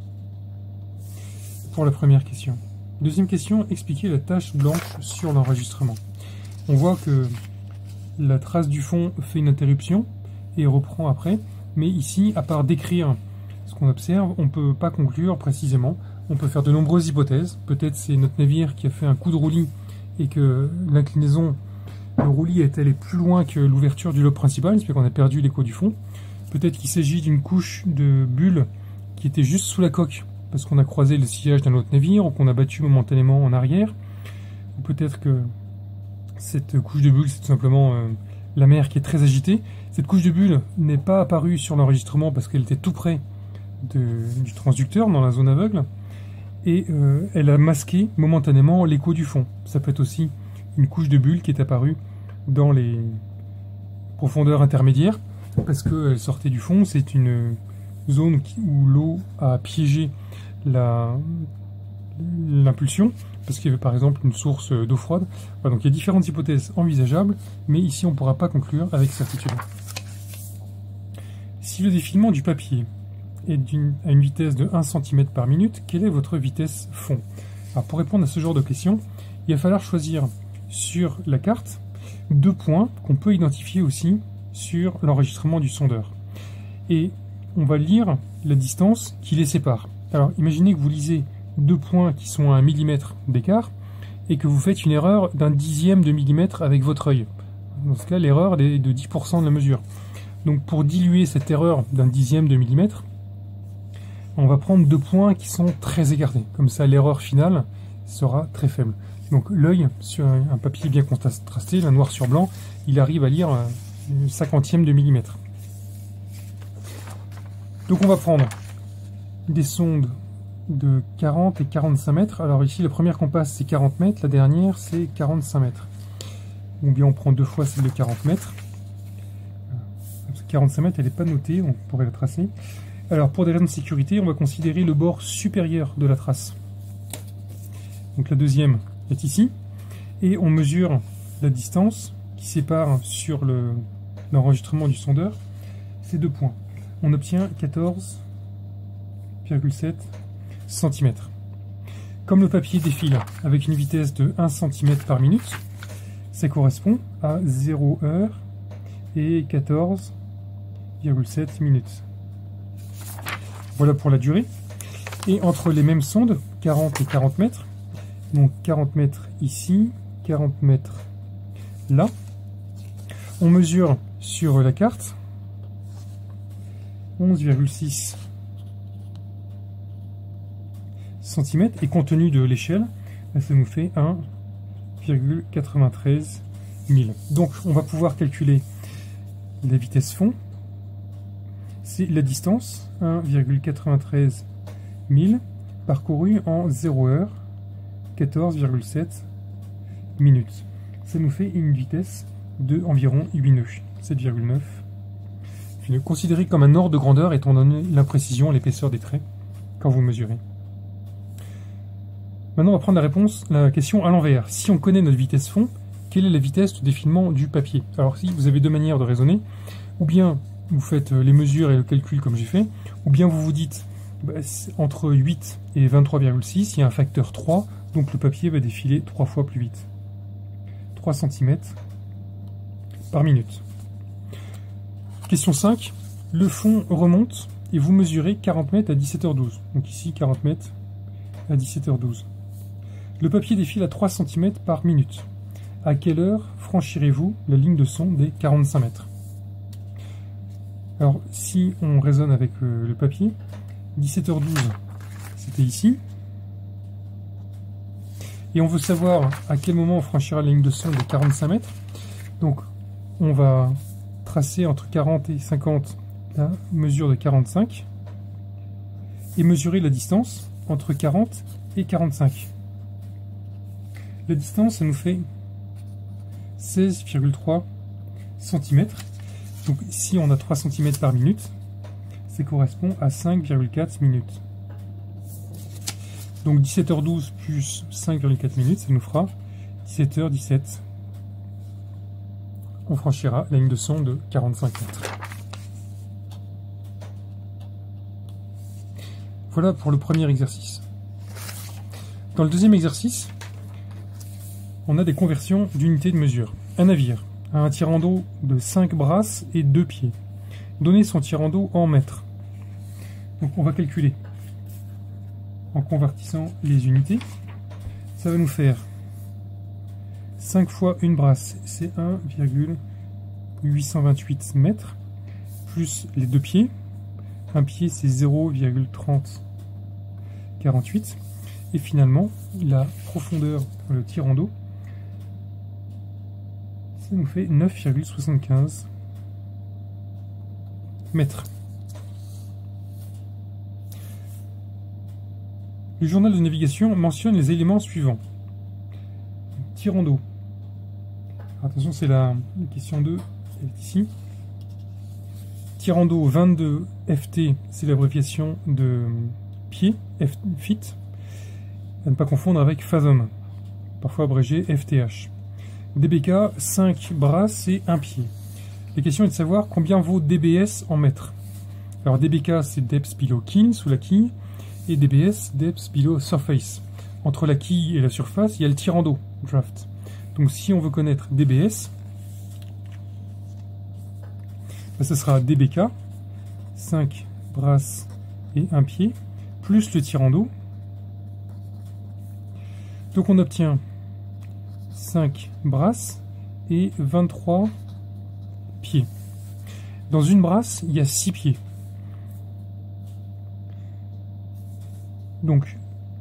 pour la première question. Deuxième question, expliquez la tache blanche sur l'enregistrement. On voit que la trace du fond fait une interruption et reprend après, mais ici, à part décrire ce qu'on observe, on ne peut pas conclure précisément. On peut faire de nombreuses hypothèses. Peut-être c'est notre navire qui a fait un coup de roulis et que l'inclinaison, le roulis est allé plus loin que l'ouverture du lobe principal, c'est-à-dire qu'on a perdu l'écho du fond. Peut-être qu'il s'agit d'une couche de bulles qui était juste sous la coque, parce qu'on a croisé le sillage d'un autre navire ou qu'on a battu momentanément en arrière. Ou peut-être que cette couche de bulles, c'est tout simplement euh, la mer qui est très agitée. Cette couche de bulles n'est pas apparue sur l'enregistrement parce qu'elle était tout près de, du transducteur, dans la zone aveugle, et euh, elle a masqué momentanément l'écho du fond. Ça peut être aussi une couche de bulles qui est apparue dans les profondeurs intermédiaires, parce qu'elle sortait du fond. C'est une zone où l'eau a piégé l'impulsion, parce qu'il y avait par exemple une source d'eau froide. Voilà, donc il y a différentes hypothèses envisageables, mais ici on ne pourra pas conclure avec certitude. Si le défilement du papier est d'une, à une vitesse de un centimètre par minute, quelle est votre vitesse fond? Alors pour répondre à ce genre de questions, il va falloir choisir sur la carte deux points qu'on peut identifier aussi sur l'enregistrement du sondeur. Et on va lire la distance qui les sépare. Alors imaginez que vous lisez deux points qui sont à un millimètre d'écart et que vous faites une erreur d'un dixième de millimètre avec votre œil. Dans ce cas, l'erreur est de dix pour cent de la mesure. Donc pour diluer cette erreur d'un dixième de millimètre, on va prendre deux points qui sont très écartés. Comme ça, l'erreur finale sera très faible. Donc l'œil, sur un papier bien contrasté, un noir sur blanc, il arrive à lire une cinquantième de millimètre. Donc on va prendre des sondes de quarante et quarante-cinq mètres. Alors ici, la première qu'on passe, c'est quarante mètres. La dernière, c'est quarante-cinq mètres. Ou bien on prend deux fois celle de quarante mètres. quarante-cinq mètres, elle n'est pas notée, on pourrait la tracer. Alors pour des raisons de sécurité, on va considérer le bord supérieur de la trace. Donc la deuxième est ici. Et on mesure la distance qui sépare sur l'enregistrement du sondeur ces deux points. On obtient quatorze virgule sept centimètres. Comme le papier défile avec une vitesse de un centimètre par minute, ça correspond à zéro heure et quatorze virgule sept minutes. Voilà pour la durée. Et entre les mêmes sondes, quarante et quarante mètres, donc quarante mètres ici, quarante mètres là, on mesure sur la carte onze virgule six centimètres, et compte tenu de l'échelle, ça nous fait un virgule quatre-vingt-treize mille. Donc on va pouvoir calculer la vitesse fond, c'est la distance, un virgule quatre-vingt-treize mille, parcourue en zéro heure, quatorze virgule sept minutes. Ça nous fait une vitesse de environ huit nœuds, sept virgule neuf. Considéré comme un ordre de grandeur étant donné l'imprécision et l'épaisseur des traits quand vous mesurez. Maintenant, on va prendre la réponse, la question à l'envers. Si on connaît notre vitesse fond, quelle est la vitesse de défilement du papier? Alors, si vous avez deux manières de raisonner, ou bien vous faites les mesures et le calcul comme j'ai fait, ou bien vous vous dites bah, entre huit et vingt-trois virgule six, il y a un facteur trois, donc le papier va défiler trois fois plus vite. trois centimètres par minute. Question cinq. Le fond remonte et vous mesurez quarante mètres à dix-sept heures douze. Donc ici, quarante mètres à dix-sept heures douze. Le papier défile à trois centimètres par minute. À quelle heure franchirez-vous la ligne de son des quarante-cinq mètres? Alors, si on raisonne avec euh, le papier, dix-sept heures douze, c'était ici. Et on veut savoir à quel moment on franchira la ligne de son des quarante-cinq mètres. Donc, on va tracer entre quarante et cinquante la mesure de quarante-cinq et mesurer la distance entre quarante et quarante-cinq. La distance, ça nous fait seize virgule trois centimètres. Donc si on a trois centimètres par minute, ça correspond à cinq virgule quatre minutes. Donc dix-sept heures douze plus cinq virgule quatre minutes, ça nous fera dix-sept heures dix-sept. On franchira la ligne de son de quarante-cinq mètres. Voilà pour le premier exercice. Dans le deuxième exercice, on a des conversions d'unités de mesure. Un navire a un tirant d'eau de cinq brasses et deux pieds. Donnez son tirant d'eau en mètres. Donc on va calculer en convertissant les unités. Ça va nous faire cinq fois une brasse, c'est un virgule huit cent vingt-huit mètres, plus les deux pieds. Un pied, c'est zéro virgule trente quarante-huit. Et finalement, la profondeur, le tirant d'eau, ça nous fait neuf virgule soixante-quinze mètres. Le journal de navigation mentionne les éléments suivants. Tirant d'eau. Attention, c'est la, la question deux, elle est ici. Tirant d'eau vingt-deux F T, c'est l'abréviation de pied, F, feet, à ne pas confondre avec fathom, parfois abrégé F T H. D B K, cinq brasses et un pied. La question est de savoir combien vaut D B S en mètres. Alors D B K, c'est depth below keel, sous la quille, et D B S, depth below surface. Entre la quille et la surface, il y a le tirant d'eau, draft. Donc si on veut connaître D B S, ben, ce sera D B K, cinq brasses et un pied, plus le tirant d'eau. Donc on obtient cinq brasses et vingt-trois pieds. Dans une brasse, il y a six pieds. Donc,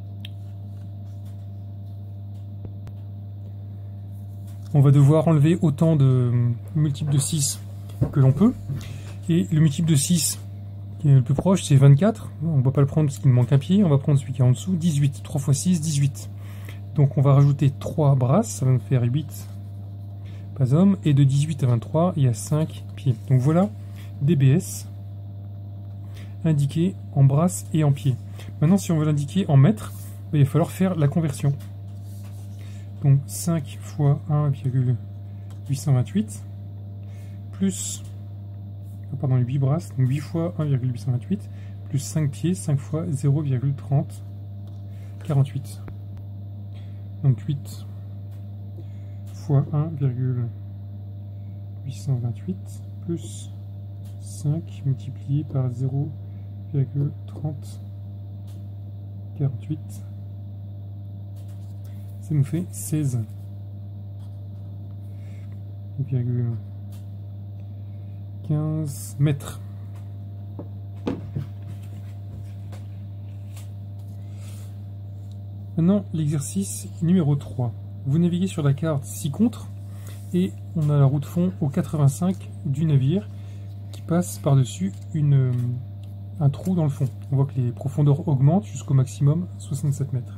on va devoir enlever autant de multiples de six que l'on peut. Et le multiple de six qui est le plus proche, c'est vingt-quatre. On ne va pas le prendre parce qu'il me manque un pied. On va prendre celui qui est en dessous, dix-huit. trois fois six, dix-huit. Donc on va rajouter trois brasses, ça va nous faire huit pas hommes. Et de dix-huit à vingt-trois, il y a cinq pieds. Donc voilà des B S indiqués en brasses et en pieds. Maintenant, si on veut l'indiquer en mètres, il va falloir faire la conversion. Donc cinq fois un virgule huit cent vingt-huit plus, pardon, huit brasses, donc huit fois un virgule huit cent vingt-huit plus cinq pieds, cinq fois zéro virgule trente quarante-huit. Donc huit fois un virgule huit cent vingt-huit plus cinq multiplié par zéro virgule trente quarante-huit, ça nous fait seize virgule quinze mètres. Maintenant, l'exercice numéro trois. Vous naviguez sur la carte six contre et on a la roue de fond au quatre-vingt-cinq du navire qui passe par-dessus une, un trou dans le fond. On voit que les profondeurs augmentent jusqu'au maximum soixante-sept mètres.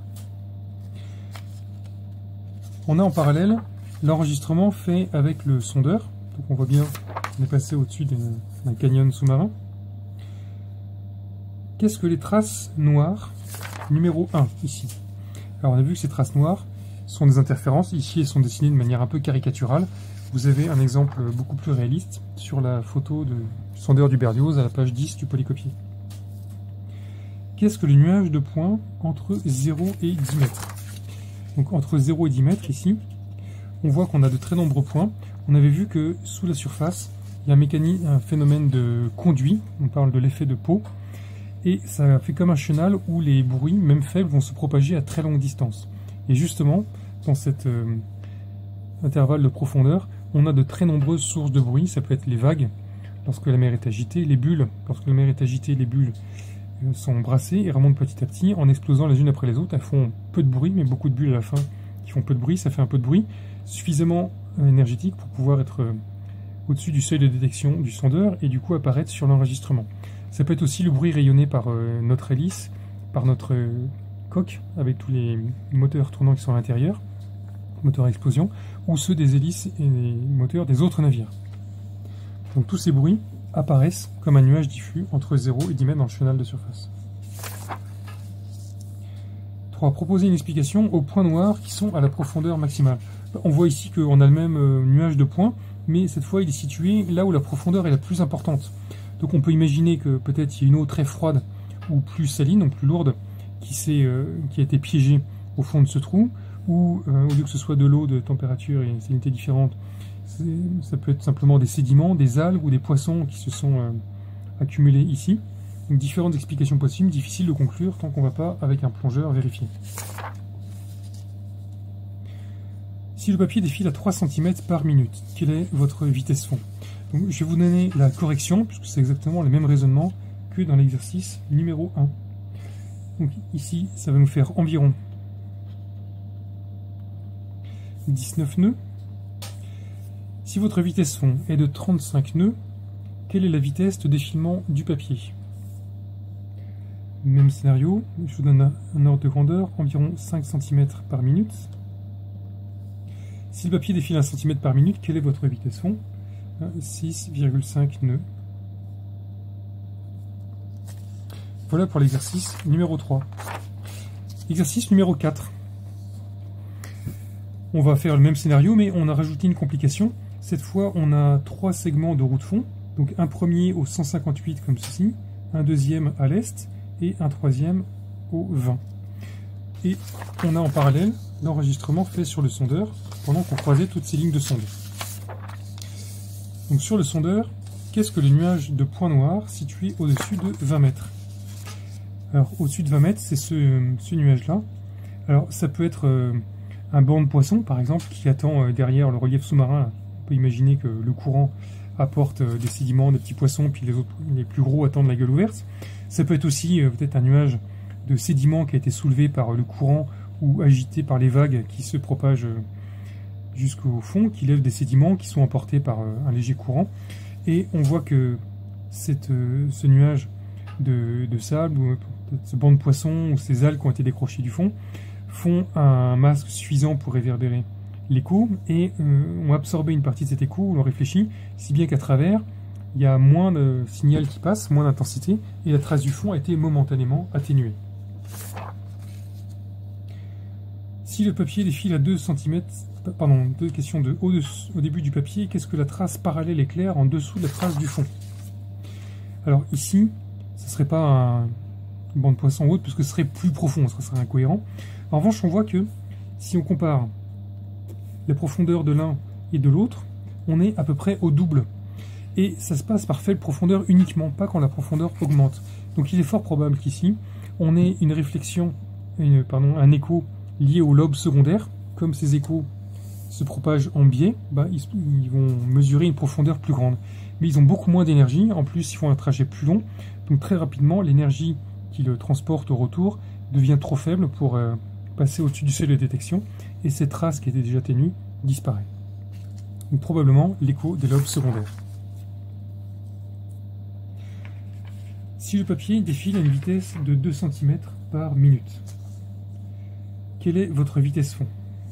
On a en parallèle l'enregistrement fait avec le sondeur. Donc on voit bien qu'on est passé au-dessus d'un canyon sous-marin. Qu'est-ce que les traces noires numéro un ici? Alors on a vu que ces traces noires sont des interférences. Ici elles sont dessinées de manière un peu caricaturale. Vous avez un exemple beaucoup plus réaliste sur la photo de, du sondeur du Berlioz à la page dix du polycopier. Qu'est-ce que le nuage de points entre zéro et dix mètres? Donc entre zéro et dix mètres ici, on voit qu'on a de très nombreux points. On avait vu que sous la surface, il y a un mécanisme, un phénomène de conduit, on parle de l'effet de Pau, et ça fait comme un chenal où les bruits, même faibles, vont se propager à très longue distance. Et justement, dans cet euh, intervalle de profondeur, on a de très nombreuses sources de bruit. Ça peut être les vagues, lorsque la mer est agitée, les bulles, lorsque la mer est agitée, les bulles euh, sont brassées et remontent petit à petit en explosant les unes après les autres. Elles font peu de bruit, mais beaucoup de bulles à la fin qui font peu de bruit. Ça fait un peu de bruit, suffisamment énergétique pour pouvoir être euh, au-dessus du seuil de détection du sondeur et du coup apparaître sur l'enregistrement. Ça peut être aussi le bruit rayonné par euh, notre hélice, par notre euh, coque, avec tous les moteurs tournants qui sont à l'intérieur, moteurs à explosion, ou ceux des hélices et des moteurs des autres navires. Donc tous ces bruits apparaissent comme un nuage diffus entre zéro et dix mètres dans le chenal de surface. trois. Proposer une explication aux points noirs qui sont à la profondeur maximale. On voit ici qu'on a le même euh, nuage de points, mais cette fois il est situé là où la profondeur est la plus importante. Donc on peut imaginer que peut-être il y a une eau très froide ou plus saline, donc plus lourde, qui, euh, qui a été piégée au fond de ce trou, ou euh, au lieu que ce soit de l'eau de température et salinité différentes, ça peut être simplement des sédiments, des algues ou des poissons qui se sont euh, accumulés ici. Donc différentes explications possibles, difficiles de conclure tant qu'on ne va pas avec un plongeur vérifier. Si le papier défile à trois centimètres par minute, quelle est votre vitesse fond? Donc, je vais vous donner la correction, puisque c'est exactement le même raisonnement que dans l'exercice numéro un. Donc ici, ça va nous faire environ dix-neuf nœuds. Si votre vitesse fond est de trente-cinq nœuds, quelle est la vitesse de défilement du papier? Même scénario, je vous donne un ordre de grandeur, environ cinq centimètres par minute. Si le papier défile un centimètre par minute, quelle est votre vitesse fond? six virgule cinq nœuds. Voilà pour l'exercice numéro trois. Exercice numéro quatre. On va faire le même scénario, mais on a rajouté une complication. Cette fois, on a trois segments de roue de fond. Donc un premier au cent cinquante-huit comme ceci, un deuxième à l'est et un troisième au vingt. Et on a en parallèle l'enregistrement fait sur le sondeur pendant qu'on croisait toutes ces lignes de sonde. Donc sur le sondeur, qu'est-ce que le nuage de points noirs situé au-dessus de vingt mètres? Alors au-dessus de vingt mètres, c'est ce, ce nuage-là. Alors ça peut être euh, un banc de poissons, par exemple, qui attend euh, derrière le relief sous-marin. On peut imaginer que le courant apporte euh, des sédiments, des petits poissons, puis les autres, les plus gros attendent la gueule ouverte. Ça peut être aussi euh, peut-être un nuage de sédiments qui a été soulevé par le courant ou agité par les vagues qui se propagent jusqu'au fond, qui lèvent des sédiments qui sont emportés par un léger courant. Et on voit que cette, ce nuage de, de sable, ou ce banc de poissons, ou ces algues qui ont été décrochées du fond, font un masque suffisant pour réverbérer l'écho, et euh, ont absorbé une partie de cet écho, on réfléchit, si bien qu'à travers, il y a moins de signal qui passe, moins d'intensité, et la trace du fond a été momentanément atténuée. Si le papier défile à deux centimètres, pardon, deux questions de haut de, au début du papier, qu'est-ce que la trace parallèle éclaire en dessous de la trace du fond? Alors ici, ce ne serait pas un, une bande de poisson haute, parce que ce serait plus profond, ce serait incohérent. En revanche, on voit que si on compare la profondeur de l'un et de l'autre, on est à peu près au double. Et ça se passe par faible profondeur uniquement, pas quand la profondeur augmente. Donc il est fort probable qu'ici, on ait une réflexion, une, pardon, un écho lié au lobe secondaire. Comme ces échos se propagent en biais, bah, ils, ils vont mesurer une profondeur plus grande. Mais ils ont beaucoup moins d'énergie, en plus ils font un trajet plus long, donc très rapidement l'énergie qui le transporte au retour devient trop faible pour euh, passer au-dessus du seuil de détection, et cette trace qui était déjà ténue disparaît. Donc probablement l'écho des lobes secondaires. Si le papier défile à une vitesse de deux centimètres par minute, quelle est votre vitesse fond?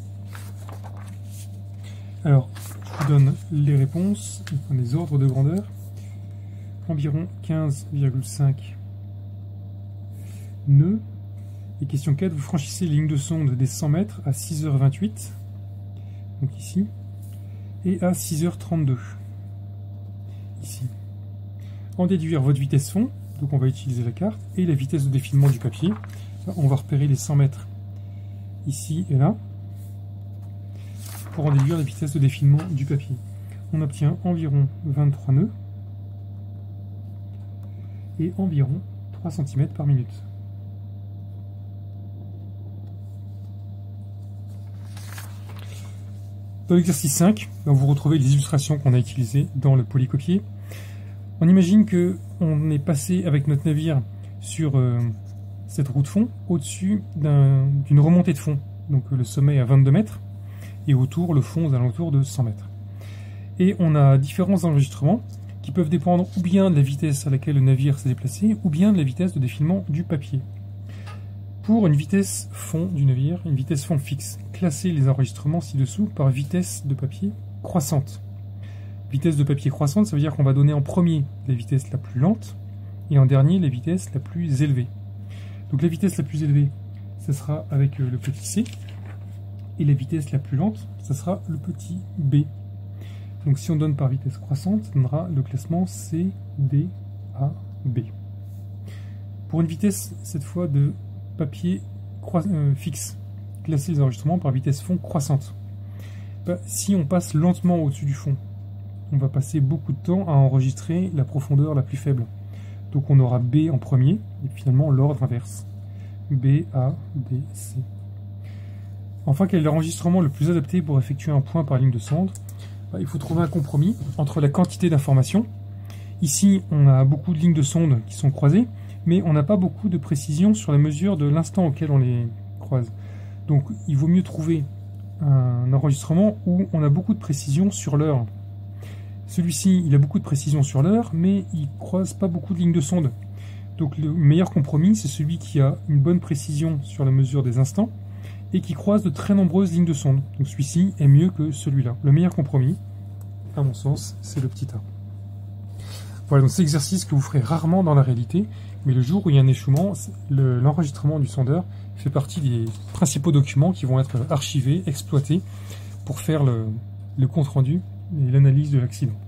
Alors, je vous donne les réponses, enfin, les ordres de grandeur. Environ quinze virgule cinq nœuds. Et question quatre, vous franchissez les lignes de sonde des cent mètres à six heures vingt-huit, donc ici, et à six heures trente-deux, ici. En déduire votre vitesse fond, donc on va utiliser la carte, et la vitesse de défilement du papier. On va repérer les cent mètres ici et là, pour en déduire la vitesse de défilement du papier. On obtient environ vingt-trois nœuds et environ trois centimètres par minute. Dans l'exercice cinq, vous retrouvez les illustrations qu'on a utilisées dans le polycopier. On imagine qu'on est passé avec notre navire sur euh, cette roue de fond au-dessus d'une remontée de fond. Donc le sommet à vingt-deux mètres et autour le fond aux alentours de cent mètres. Et on a différents enregistrements qui peuvent dépendre ou bien de la vitesse à laquelle le navire s'est déplacé ou bien de la vitesse de défilement du papier. Pour une vitesse fond du navire, une vitesse fond fixe, classez les enregistrements ci-dessous par vitesse de papier croissante. Vitesse de papier croissante, ça veut dire qu'on va donner en premier la vitesse la plus lente et en dernier la vitesse la plus élevée. Donc la vitesse la plus élevée, ça sera avec le petit c, et la vitesse la plus lente, ça sera le petit b. Donc si on donne par vitesse croissante, ça donnera le classement C, D, A, B. Pour une vitesse, cette fois, de papier euh, fixe, classer les enregistrements par vitesse fond croissante. Bah, si on passe lentement au-dessus du fond, on va passer beaucoup de temps à enregistrer la profondeur la plus faible. Donc on aura B en premier, et finalement l'ordre inverse. B, A, D, C. Enfin, quel est l'enregistrement le plus adapté pour effectuer un point par ligne de sonde? Bah, il faut trouver un compromis entre la quantité d'informations. Ici, on a beaucoup de lignes de sonde qui sont croisées, mais on n'a pas beaucoup de précision sur la mesure de l'instant auquel on les croise. Donc il vaut mieux trouver un enregistrement où on a beaucoup de précision sur l'heure. Celui-ci, il a beaucoup de précision sur l'heure, mais il ne croise pas beaucoup de lignes de sonde. Donc le meilleur compromis, c'est celui qui a une bonne précision sur la mesure des instants et qui croise de très nombreuses lignes de sonde. Donc celui-ci est mieux que celui-là. Le meilleur compromis, à mon sens, c'est le petit a. Voilà, donc c'est un exercice que vous ferez rarement dans la réalité, mais le jour où il y a un échouement, l'enregistrement du sondeur fait partie des principaux documents qui vont être archivés, exploités, pour faire le, le compte-rendu et l'analyse de l'accident.